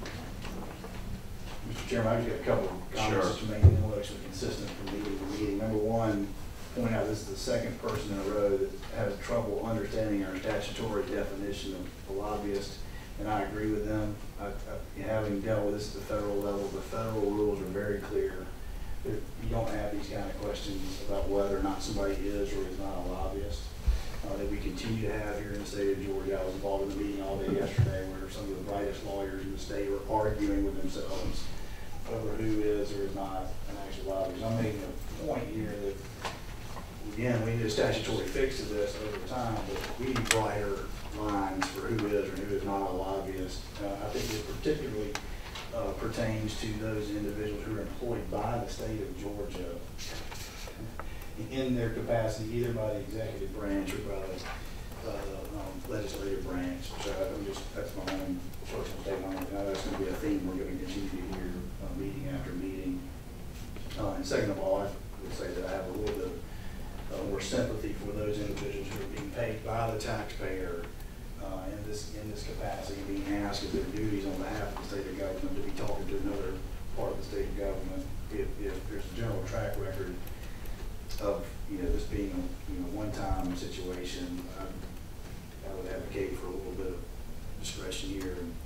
Mister Chairman, I've got a couple of comments Sure. to make, and they'll actually consistent from meeting to meeting. Number one, point out this is the second person in a row that has trouble understanding our statutory definition of a lobbyist, and I agree with them. I, I, having dealt with this at the federal level, the federal rules are very clear. There, you don't have these kind of questions about whether or not somebody is or is not a lobbyist. Uh, that we continue to have here in the state of Georgia. I was involved in a meeting all day yesterday where some of the brightest lawyers in the state were arguing with themselves over who is or is not an actual lobbyist. I'm making a point here that, again, we need a statutory fix to this over time, but we need brighter lines for who is or who is not a lobbyist. Uh, I think this particularly uh, pertains to those individuals who are employed by the state of Georgia in their capacity, either by the executive branch or by the uh, um, legislative branch. So I'm just, that's my own personal statement on it. Now, that's going to be a theme we're going to continue to hear uh, meeting after meeting. Uh, and second of all, I would say that I have a little bit uh, more sympathy for those individuals who are being paid by the taxpayer uh, in this in this capacity, being asked if their duties on behalf of the state of government to be talking to another part of the state government. If, if there's a general track record of, you know, this being a, you know, one-time situation, I, I would advocate for a little bit of discretion here. And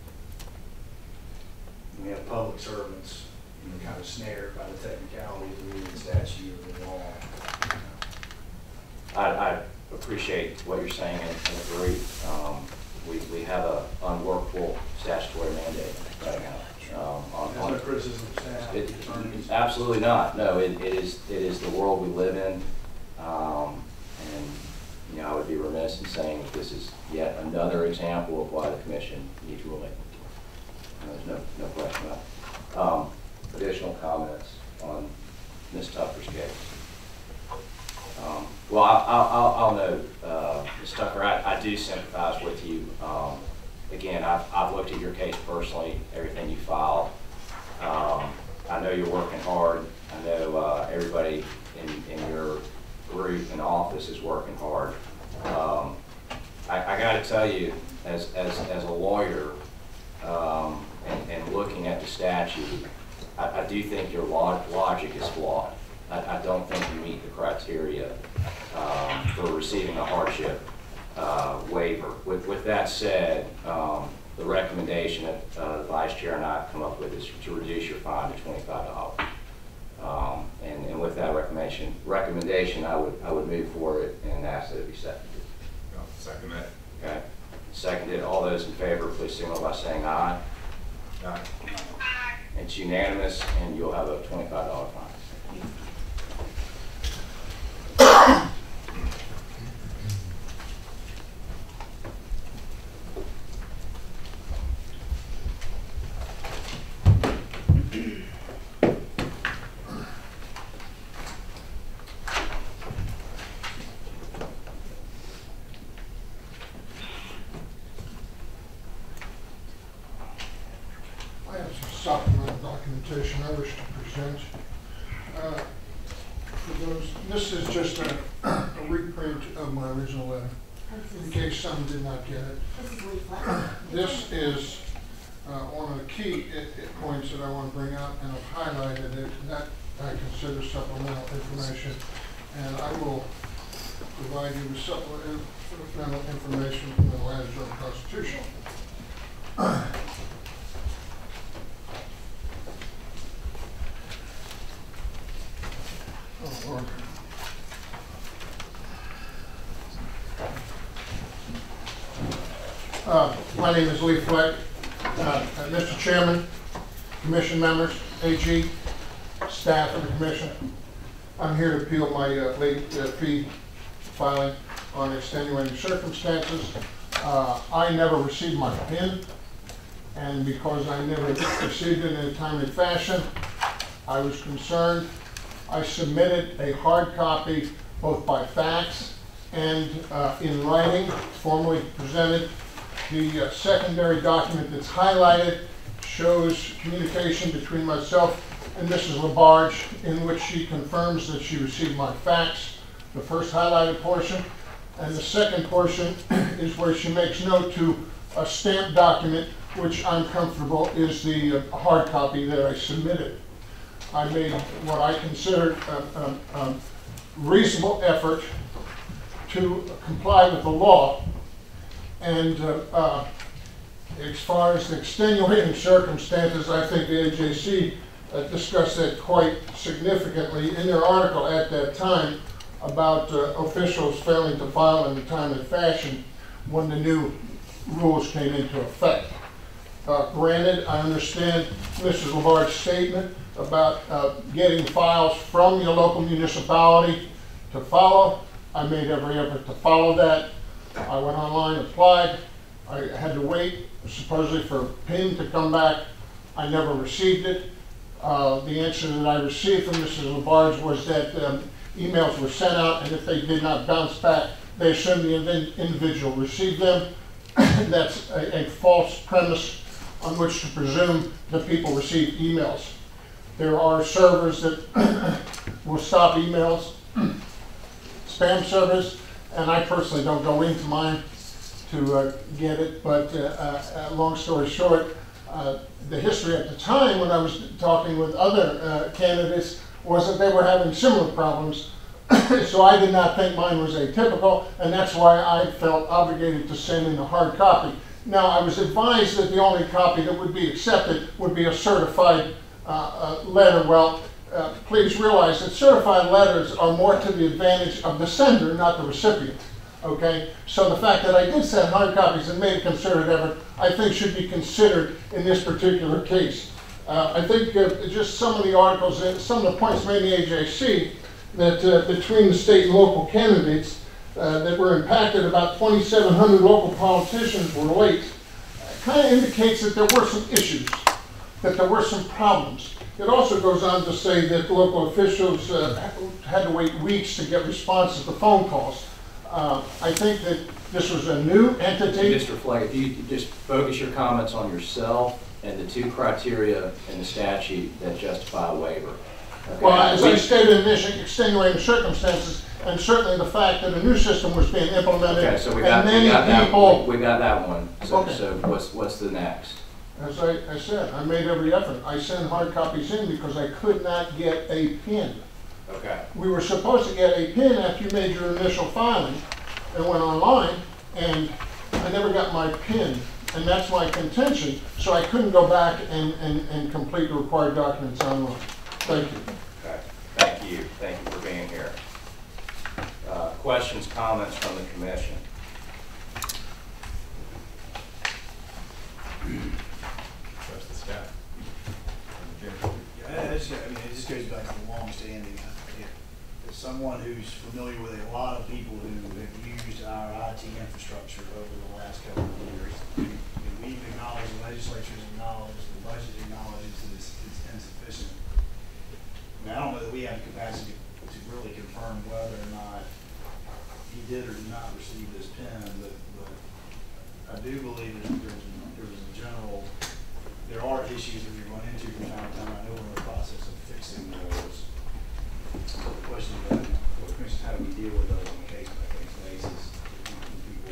we have public servants, you know, kind of snared by the technicalities of reading the statute or the law. I, I appreciate what you're saying and, and agree. Um, we, we have a unworkable statutory mandate right now. Um, on, There's on, no criticism of staff. It, attorneys. absolutely not. No, it, it is it is the world we live in, um, and you know I would be remiss in saying that this is yet another example of why the commission needs rulemaking. Uh, there's no no question about it. Um, additional comments on Miz Tucker's case. Um, well, I, I, I'll, I'll note, uh, Miz Tucker, I, I do sympathize with you. Um, Again, I've, I've looked at your case personally, everything you filed. Um, I know you're working hard. I know uh, everybody in, in your group and office is working hard. Um, I, I got to tell you, as, as, as a lawyer um, and, and looking at the statute, I, I do think your log, logic is flawed. I, I don't think you meet the criteria um, for receiving a hardship Uh, waiver. With, with that said, um, the recommendation that uh, the vice chair and I have come up with is to reduce your fine to twenty-five dollars. Um, and, and with that recommendation, recommendation, I would I would move for it and ask that it be seconded. I'll second that. Okay. Seconded. All those in favor, please signal by saying aye. Aye. It's unanimous, and you'll have a twenty-five dollar fine. I have some supplemental documentation I wish to present. Uh, For those, this is just a, a reprint of my original letter. in case some did not get it. This is Lee Fleck. This is uh, one of the key i- i- points that I want to bring up, and I've highlighted it, and that I consider supplemental information. And I will provide you with supplemental supplemental information from the Ladder Constitution. Oh, Lord. Uh, My name is Lee Fleck. Uh, uh, Mister Chairman, Commission members, A G, staff of the Commission, I'm here to appeal my uh, late uh, fee filing on extenuating circumstances. Uh, I never received my P I N, and because I never received it in a timely fashion, I was concerned. I submitted a hard copy both by fax and uh, in writing, formally presented. The uh, secondary document that's highlighted shows communication between myself and Missus Labarge, in which she confirms that she received my fax, the first highlighted portion, and the second portion is where she makes note to a stamped document, which I'm comfortable is the uh, hard copy that I submitted. I made what I considered a, a, a reasonable effort to comply with the law. And uh, uh, as far as the extenuating circumstances, I think the A J C uh, discussed that quite significantly in their article at that time about uh, officials failing to file in a timely fashion when the new rules came into effect. Uh, granted, I understand Missus Labarge's statement about uh, getting files from your local municipality to follow. I made every effort to follow that. I went online, applied. I had to wait supposedly for a P I N to come back. I never received it. Uh, the answer that I received from Missus Labarge was that um, emails were sent out, and if they did not bounce back, they assumed the in individual received them. That's a, a false premise on which to presume that people receive emails. There are servers that will stop emails, spam servers, and I personally don't go into mine to uh, get it, but uh, uh, long story short, uh, the history at the time when I was talking with other uh, candidates was that they were having similar problems. So I did not think mine was atypical, and that's why I felt obligated to send in a hard copy. Now, I was advised that the only copy that would be accepted would be a certified uh, uh, letter. Well, uh, please realize that certified letters are more to the advantage of the sender, not the recipient. Okay? So the fact that I did send hard copies and made a concerted effort, I think should be considered in this particular case. Uh, I think uh, just some of the articles, uh, some of the points made in the A J C, that uh, between the state and local candidates uh, that were impacted, about twenty-seven hundred local politicians were late, kind of indicates that there were some issues, that there were some problems. It also goes on to say that local officials uh, had to wait weeks to get responses to phone calls. Uh, I think that this was a new entity. Mister Fleck, if you could just focus your comments on yourself and the two criteria in the statute that justify a waiver. Okay. Well, as I stated in Michigan, extenuating circumstances, and certainly the fact that a new system was being implemented, Okay, so we got, and many we got that, people. we got that one. So, Okay. so what's, what's the next? As I, I said, I made every effort. I sent hard copies in because I could not get a P I N. Okay. We were supposed to get a P I N after you made your initial filing and went online, and I never got my P I N. And that's my contention, so I couldn't go back and, and, and complete the required documents online. Thank you. Okay. Thank you. Thank you for being here. Uh, questions, comments from the commission? Trust the staff. Jim? Yeah, it's, I mean, it just goes back to the long-standing. uh, As someone who's familiar with a lot of people who have used our I T infrastructure over the last couple of years, and we've acknowledged, the legislature's acknowledged, the budget acknowledges that it's, it's insufficient. I mean, I don't know that we have the capacity to really confirm whether or not he did or did not receive this P I N, but, but I do believe that there's, there's a general, there are issues that we run into from time to time. I know we're in the process of fixing those. So the question is, well, the commission, how do we deal with those on a case-by-case basis? When people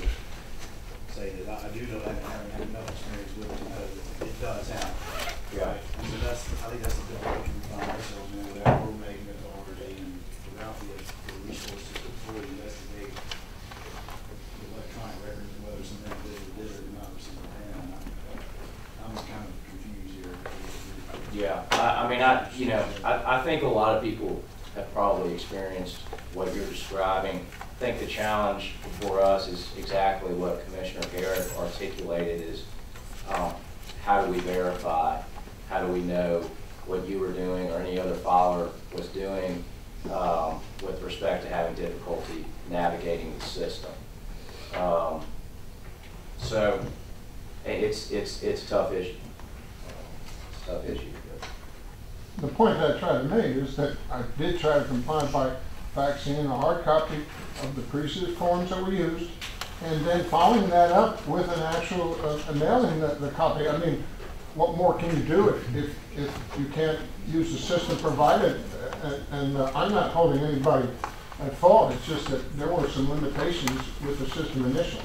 Yeah, I, I mean, I, you know, I, I think a lot of people have probably experienced what you're describing. I think the challenge for us is exactly what Commissioner Garrett articulated is, um, how do we verify? How do we know what you were doing or any other filer was doing, um, with respect to having difficulty navigating the system? Um, so it's, it's, it's a tough issue. It's a tough issue. The point that I tried to make is that I did try to comply by faxing in a hard copy of the previous forms that were used, and then following that up with an actual uh, mailing the, the copy. I mean, what more can you do if, if, if you can't use the system provided? And, and uh, I'm not holding anybody at fault. It's just that there were some limitations with the system initially.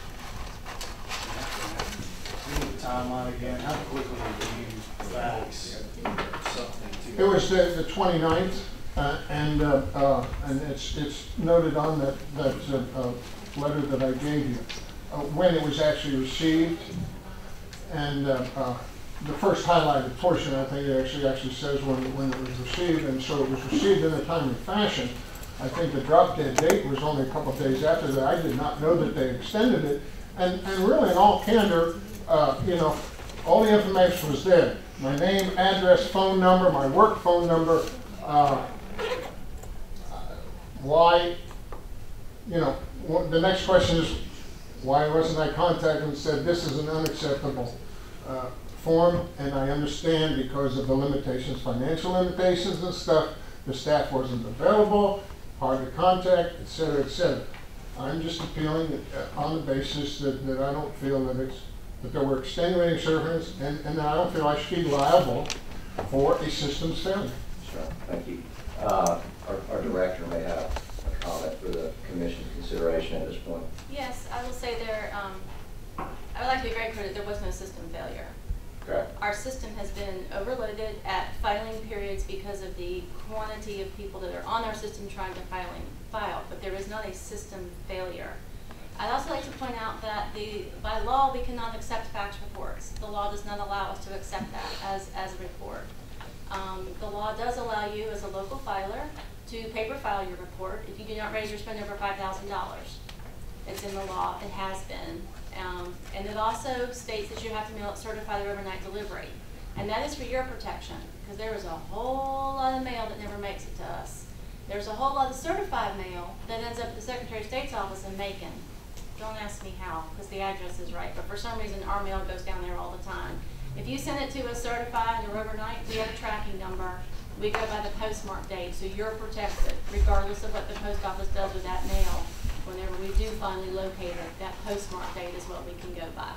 Give me the timeline again. How quickly do you fax something to? It was the, the twenty-ninth, uh, and uh, uh, and it's it's noted on that that uh, uh, letter that I gave you uh, when it was actually received, and uh, uh, the first highlighted portion, I think it actually actually says when when it was received, and so it was received in a timely fashion. I think the drop dead date was only a couple of days after that. I did not know that they extended it, and and really in all candor, uh, you know, all the information was there. My name, address, phone number, my work phone number, uh, why, you know, the next question is, why wasn't I contacted and said this is an unacceptable uh, form, and I understand because of the limitations, financial limitations and stuff, the staff wasn't available, hard to contact, et cetera, et cetera. I'm just appealing uh, on the basis that, that I don't feel that it's that there were extenuating circumstances, and, and I don't feel I should be liable for a systems failure. Sure, thank you. Uh, our, our director may have a comment for the commission's consideration at this point. Yes, I will say there, um, I would like to be very clear that there was no system failure. Correct. Our system has been overloaded at filing periods because of the quantity of people that are on our system trying to filing, file, but there is not a system failure. I'd also like to point out that the, by law, we cannot accept fax reports. The law does not allow us to accept that as, as a report. Um, the law does allow you as a local filer to paper file your report if you do not raise or spend over five thousand dollars. It's in the law, it has been. Um, and it also states that you have to mail it certified or overnight delivery. And that is for your protection, because there is a whole lot of mail that never makes it to us. There's a whole lot of certified mail that ends up at the Secretary of State's office in Macon. Don't ask me how, because the address is right, but for some reason our mail goes down there all the time. If you send it to us certified or overnight, we have a tracking number. We go by the postmark date, so you're protected, regardless of what the post office does with that mail. Whenever we do finally locate it, that postmark date is what we can go by.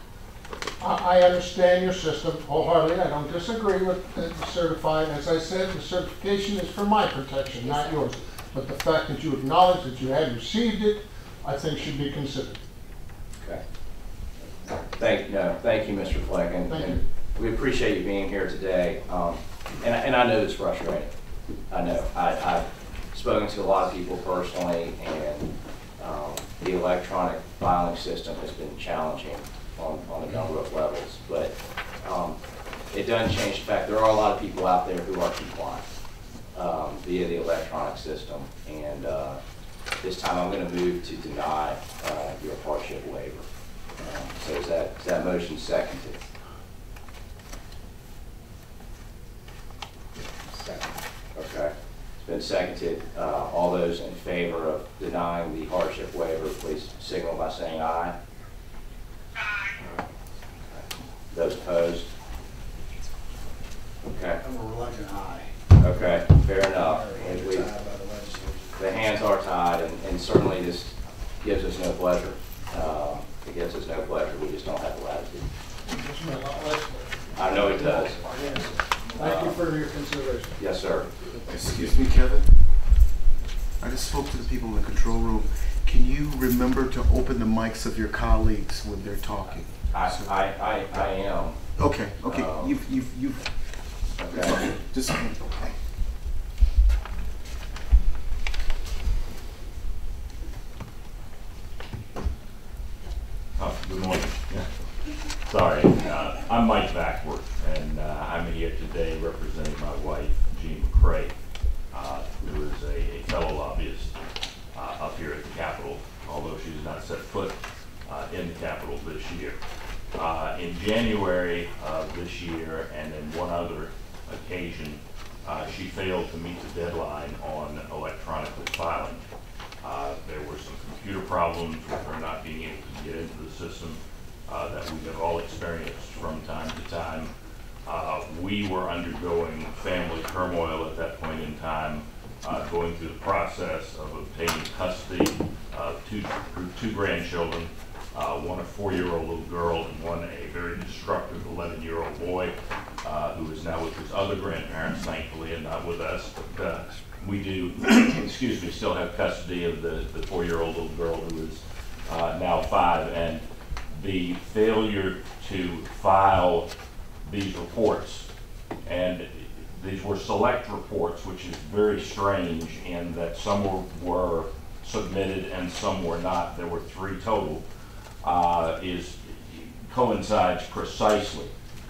I, I understand your system wholeheartedly. I don't disagree with the certified. As I said, the certification is for my protection, Yes, not sir. yours. But the fact that you acknowledge that you had received it, I think should be considered. Okay. Thank, no, thank you, Mister Fleck, and, Thank and we appreciate you being here today. Um, and, I- and I know it's frustrating. I know. I, I've spoken to a lot of people personally, and um, the electronic filing system has been challenging on, on a number of levels. But um, it doesn't change the fact there are a lot of people out there who are compliant um, via the electronic system. And uh, this time I'm going to move to deny uh, your hardship waiver. Um, so is that, is that motion seconded? Second. Okay. It's been seconded. Uh, all those in favor of denying the hardship waiver, please signal by saying aye. Aye. Those opposed? Okay. I'm a reluctant aye. Okay. Fair enough. Hands We- are tied by the legislature. The hands are tied, and, and certainly this gives us no pleasure. Uh, it gives us no pleasure. We just don't have the latitude. It's a lot less. I know it does. Thank you for your consideration. Yes, sir. Excuse me, Kevin. I just spoke to the people in the control room. Can you remember to open the mics of your colleagues when they're talking? I, I, I, I am. Okay, okay, Um, you've, you've, you've, Okay. just, Oh, good morning. Sorry, uh, I'm Mike Backworth, and and uh, I'm here today representing my wife, Jean McCray, uh, who is a, a fellow lobbyist uh, up here at the Capitol, although she's not set foot uh, in the Capitol this year. Uh, in January of this year, and in one other occasion, uh, she failed to meet the deadline on electronically filing. Uh, there were some computer problems with her not being able to get into the system uh, that we have all experienced from time to time. Uh, we were undergoing family turmoil at that point in time, uh, going through the process of obtaining custody of two, two grandchildren, uh, one a four-year-old little girl and one a very destructive eleven-year-old boy, uh, who is now with his other grandparents, thankfully, and not with us. But, uh, we do, excuse me, still have custody of the, the four-year-old little girl who is uh, now five, and the failure to file these reports, and these were select reports, which is very strange in that some were, were submitted and some were not. There were three total, uh, is coincides precisely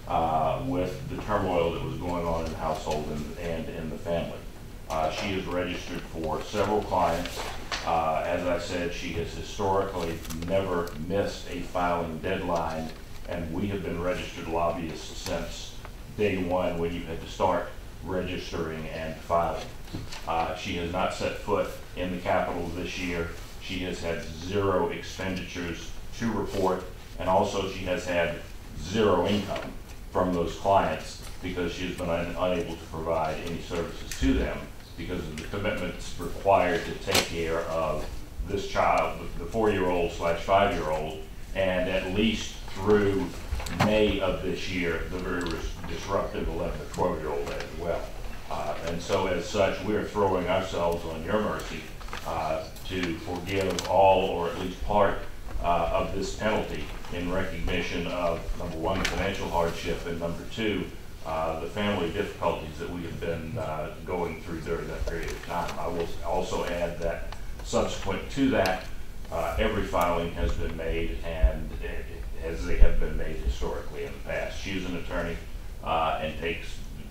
uh, with the turmoil that was going on in the household and, and in the family. Uh, she is registered for several clients. Uh, as I said, she has historically never missed a filing deadline, and we have been registered lobbyists since day one when you had to start registering and filing. Uh, she has not set foot in the Capitol this year. She has had zero expenditures to report, and also she has had zero income from those clients because she has been un unable to provide any services to them because of the commitments required to take care of this child, the four-year-old slash five-year-old, and at least through May of this year, the very disruptive eleven to twelve-year-old as well. Uh, and so as such, we're throwing ourselves on your mercy uh, to forgive all or at least part uh, of this penalty in recognition of, number one, the financial hardship, and number two, uh, the family difficulties that we have been uh, going through during that period of time. I will also add that subsequent to that, uh, every filing has been made, and it, as they have been made historically in the past. She is an attorney uh, and takes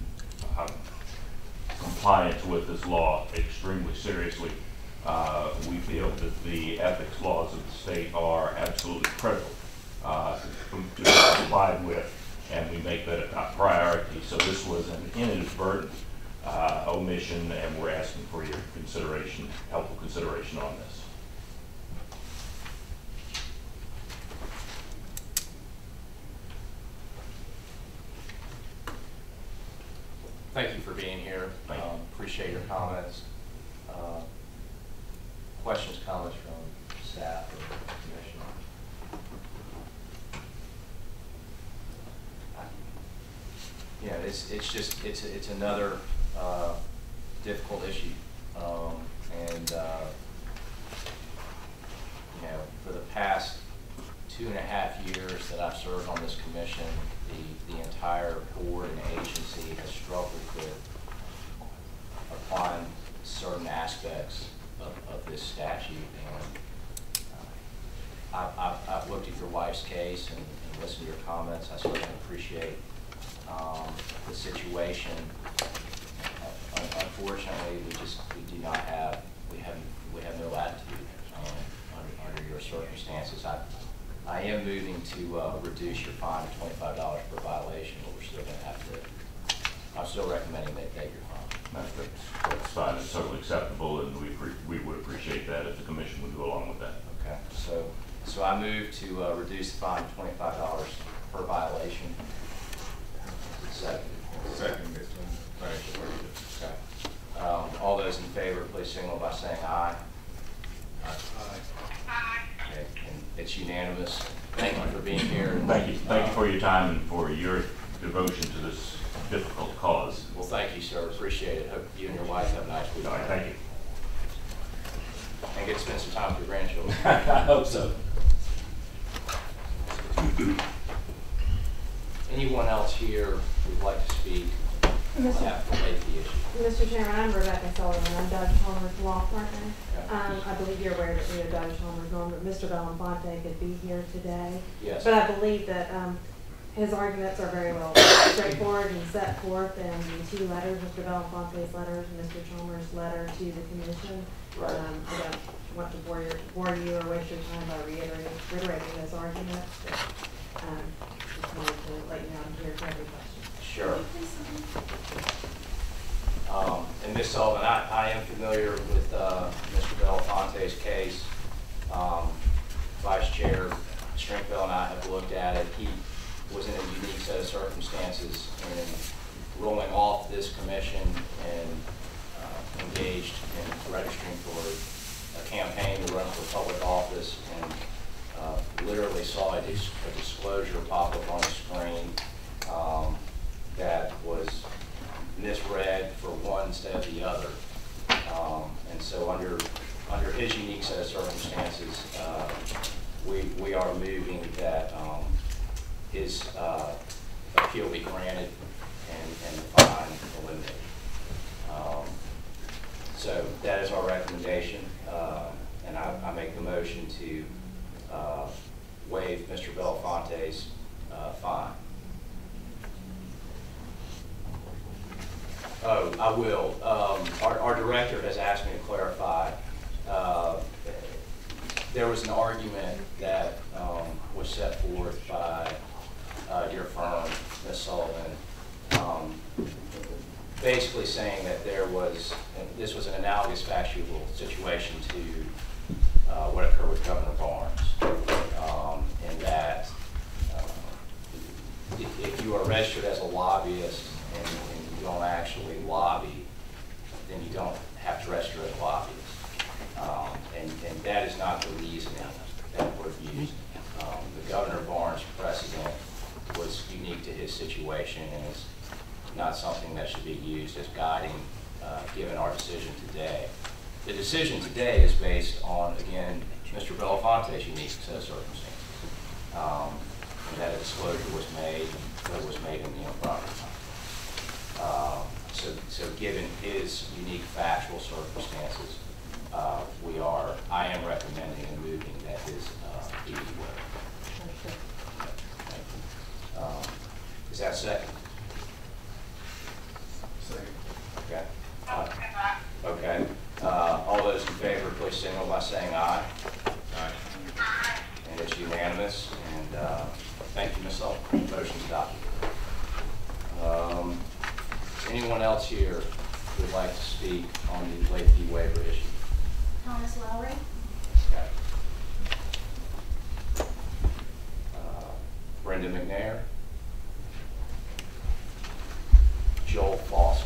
um, compliance with this law extremely seriously. Uh, we feel that the ethics laws of the state are absolutely critical uh, to be complied with, and we make that a top priority. So this was an inadvertent uh, omission, and we're asking for your consideration, helpful consideration on this. Thank you for being here. Um, appreciate your comments. Uh, questions, comments from staff or commission? Yeah, it's it's just it's it's another uh, difficult issue, um, and uh, you know, for the past two and a half years that I've served on this commission, the, the entire board and agency has struggled with applying certain aspects of, of this statute. And uh, I, I've, I've looked at your wife's case and, and listened to your comments. I certainly appreciate um, the situation. Uh, unfortunately, we just we do not have we have we have no latitude um, under, under your circumstances. I, I am moving to uh, reduce your fine to twenty-five dollars per violation, but we're still going to have to, I'm still recommending that, that you're fine. That's, that's fine. It's totally acceptable, and we, we would appreciate that if the commission would go along with that. Okay. So, so I move to uh, reduce the fine to twenty-five dollars per violation. Second. Second, based on financial hardship. Okay. Um, all those in favor, please signal by saying aye. Aye. Aye. Okay. And it's unanimous. Thank you for being here. Thank you. Thank you for your time and for your devotion to this difficult cause. Well, thank you, sir. Appreciate it. Hope you and your wife have a nice weekend. All right, thank you. And get to spend some time with your grandchildren. I hope so. Anyone else here who'd like to speak on behalf of the issue? Mister Chairman, I'm Rebecca Sullivan. I'm Doug Palmer's law partner. Okay. Um, I believe you're aware that we have Doug Palmer gone, but Mister Belafonte could be here today. Yes. But I believe that um, his arguments are very well straightforward and set forth in the two letters, Mister Belafonte's letters and Mister Chalmers' letter to the commission. Right. Um, I don't want to bore, your, bore you or waste your time by reiterating, reiterating those arguments, but um, just wanted to let you know I'm here for every question. Sure. Um, and Miz Sullivan, I, I am familiar with uh, Mister Belafonte's case. Um, Vice Chair Strinkville and I have looked at it. He was in a unique set of circumstances in rolling off this commission and uh, engaged in registering for a campaign to run for public office, and uh, literally saw a, dis a disclosure pop up on the screen um, that was misread for one instead of the other. Um, and so under under his unique set of circumstances, uh, we, we are moving that um, his uh, appeal be granted and, and the fine eliminated. Um, so that is our recommendation, uh, and I, I make the motion to uh, waive Mister Belafonte's uh, fine. Oh, I will. Um, our, our director has asked me to clarify. Uh, there was an argument that um, was set forth by uh, your firm, Miz Sullivan, um, basically saying that there was, and this was an analogous factual situation to uh, what occurred with Governor Barnes, um, in that uh, if, if you are registered as a lobbyist and, and you don't actually lobby, then you don't have to register as a lobbyist. Um, and, and that is not the reasoning that we've used. Um, the Governor Barnes precedent was unique to his situation and is not something that should be used as guiding, uh, given our decision today. The decision today is based on, again, Mister Belafonte's unique set of circumstances. Um, and that a disclosure was made, that was made in the improper time. Um, so, so given his unique factual circumstances, uh, we are, I am recommending and moving that his uh, be waived. Um, is that second? Second. Okay. Uh, okay. Uh, all those in favor, please signal by saying aye. Aye. And it's unanimous. And uh, thank you, Miz Sullivan. Motion's adopted. Um, anyone else here who would like to speak on the late fee waiver issue? Thomas Lowry. Okay. Uh, Brenda McNair. Joel Foster.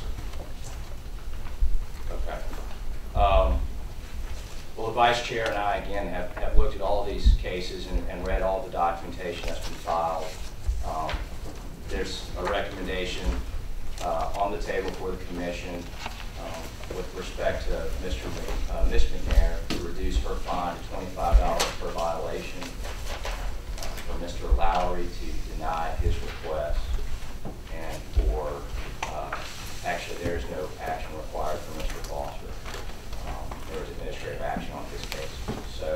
Okay. Um, well, the Vice Chair and I, again, have, have looked at all these cases and, and read all the documentation that's been filed. Um, there's a recommendation uh, on the table for the Commission um, with respect to Mister Mc, uh, Miz McNair to reduce her fine to twenty-five dollars per violation, uh, for Mister Lowry to deny his request, and for uh, actually there's no action required for Mister Foster. Um, there was administrative action on his case. So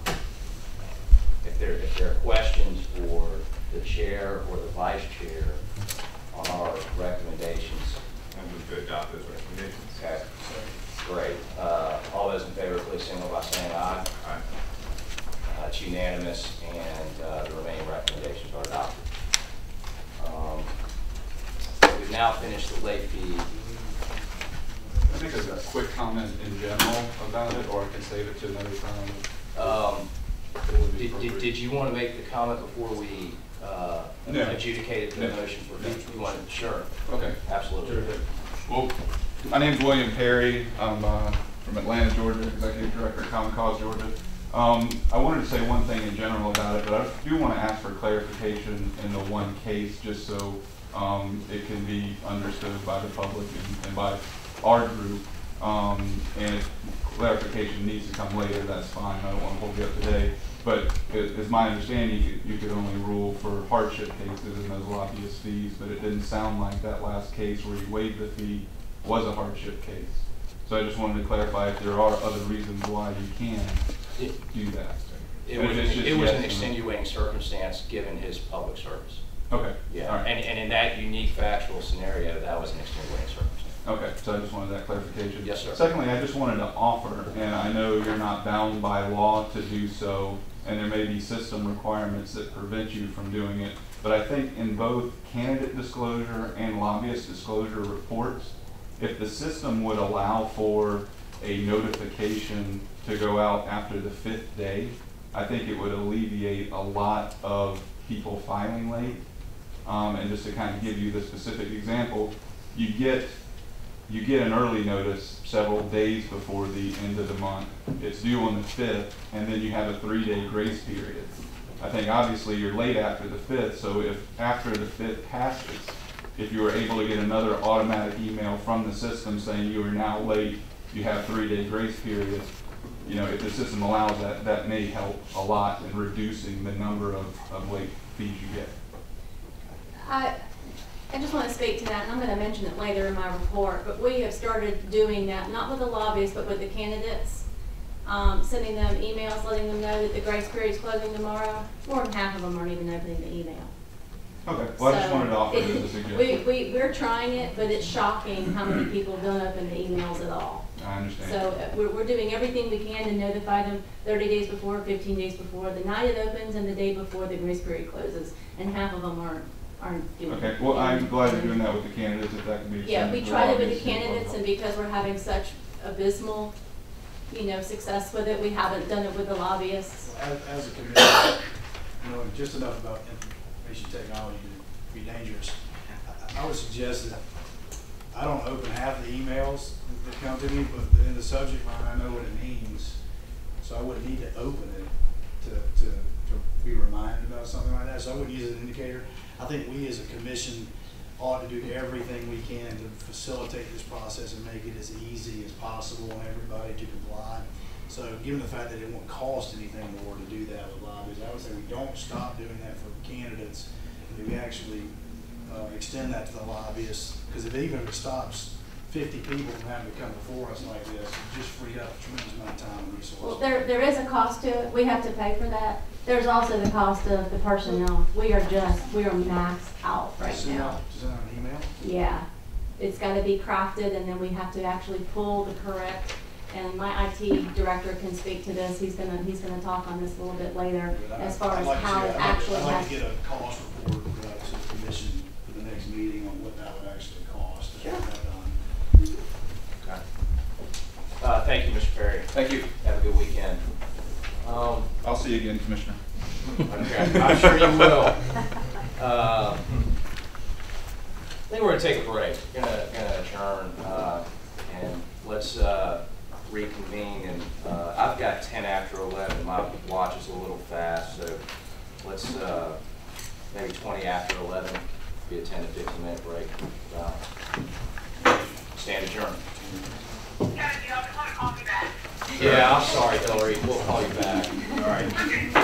if there if there are questions for the chair or the vice chair on our recommendations, I move to adopt those recommendations. okay, great. Uh, all those in favor, please signal by saying aye. Aye. Uh, it's unanimous, and uh, the remaining recommendations are adopted. Um, we've now finished the late fee. I think there's a quick comment in general about it, or I can save it to another time. Um, did, did, did you want to make the comment before we uh, No. adjudicated the No. motion for No. fee? You want to? Sure. Okay. Absolutely. Well, my name's William Perry. I'm uh, from Atlanta, Georgia, Executive Director at Common Cause, Georgia. Um, I wanted to say one thing in general about it, but I do want to ask for clarification in the one case, just so um, it can be understood by the public and, and by our group. Um, and if clarification needs to come later, that's fine. I don't want to hold you up today. But it, it's my understanding you could, you could only rule for hardship cases and those lobbyist fees, but it didn't sound like that last case where you waived the fee was a hardship case. So I just wanted to clarify if there are other reasons why you can do that. It And was, if it's just it was yes an or no. extenuating circumstance given his public service. Okay. Yeah, All right. and, and in that unique factual scenario, that was an extenuating circumstance. Okay, so I just wanted that clarification. Yes, sir. Secondly, I just wanted to offer, and I know you're not bound by law to do so, and there may be system requirements that prevent you from doing it, but I think in both candidate disclosure and lobbyist disclosure reports, if the system would allow for a notification to go out after the fifth day, I think it would alleviate a lot of people filing late. Um, and just to kind of give you the specific example, you get you get an early notice several days before the end of the month. It's due on the fifth, and then you have a three-day grace period. I think obviously you're late after the fifth, so if after the fifth passes, if you were able to get another automatic email from the system saying you are now late, you have three-day grace period, you know, if the system allows that, that may help a lot in reducing the number of, of late fees you get. I, I just want to speak to that, and I'm going to mention it later in my report, but we have started doing that, not with the lobbyists, but with the candidates, um, sending them emails, letting them know that the grace period is closing tomorrow. More than half of them aren't even opening the email. Okay, well, I just So, wanted to offer it as a it- suggestion. We, we, we're trying it, but it's shocking how many people don't open the emails at all. I understand. So uh, we're, we're doing everything we can to notify them thirty days before, fifteen days before, the night it opens and the day before the grace period closes, and half of them aren't, aren't doing it. Okay, well, I'm glad you're doing that with the candidates, if that can be Yeah, extended we to tried it with the lobbyists. candidates, and because we're having such abysmal, you know, success with it, we haven't done it with the lobbyists. As, as a committee, knowing just enough about information technology to be dangerous, I, I would suggest that I don't open half the emails that come to me, but in the subject line, I know what it means. So I wouldn't need to open it to, to, to be reminded about something like that. So I wouldn't use it as an indicator. I think we as a commission ought to do everything we can to facilitate this process and make it as easy as possible on everybody to comply. So given the fact that it won't cost anything more to do that with lobbyists, I would say we don't stop doing that for candidates. That we actually uh, extend that to the lobbyists, because if even if it stops fifty people from having to come before us like this, it just free up a tremendous amount of time and resources. Well, there, there is a cost to it. We have to pay for that. There's also the cost of the personnel. We are just, we are maxed out right Send now. out- Send out an email? Yeah, it's got to be crafted, and then we have to actually pull the correct, and my I T director can speak to this. He's gonna, he's gonna talk on this a little bit later, But I- as far I'd as like to how see- it I'd like- actually I'd like has. to get a cost report uh, to the commission for the next meeting on what that would actually cost to have that done. Okay. Uh, thank you, Mister Perry. Thank you. Have a good weekend. Um, I'll see you again, Commissioner. Okay, I'm sure you will. Uh, I think we're gonna take a break. We're gonna, gonna adjourn, uh, and let's, uh, reconvene. And, uh, I've got ten after eleven. My watch is a little fast, so let's, uh, maybe twenty after eleven, be a ten to fifteen minute break. Uh, stand adjourned. Kevin, you don't want to call me back. Yeah, I'm sorry, Hillary. We'll call you back. All right. Okay.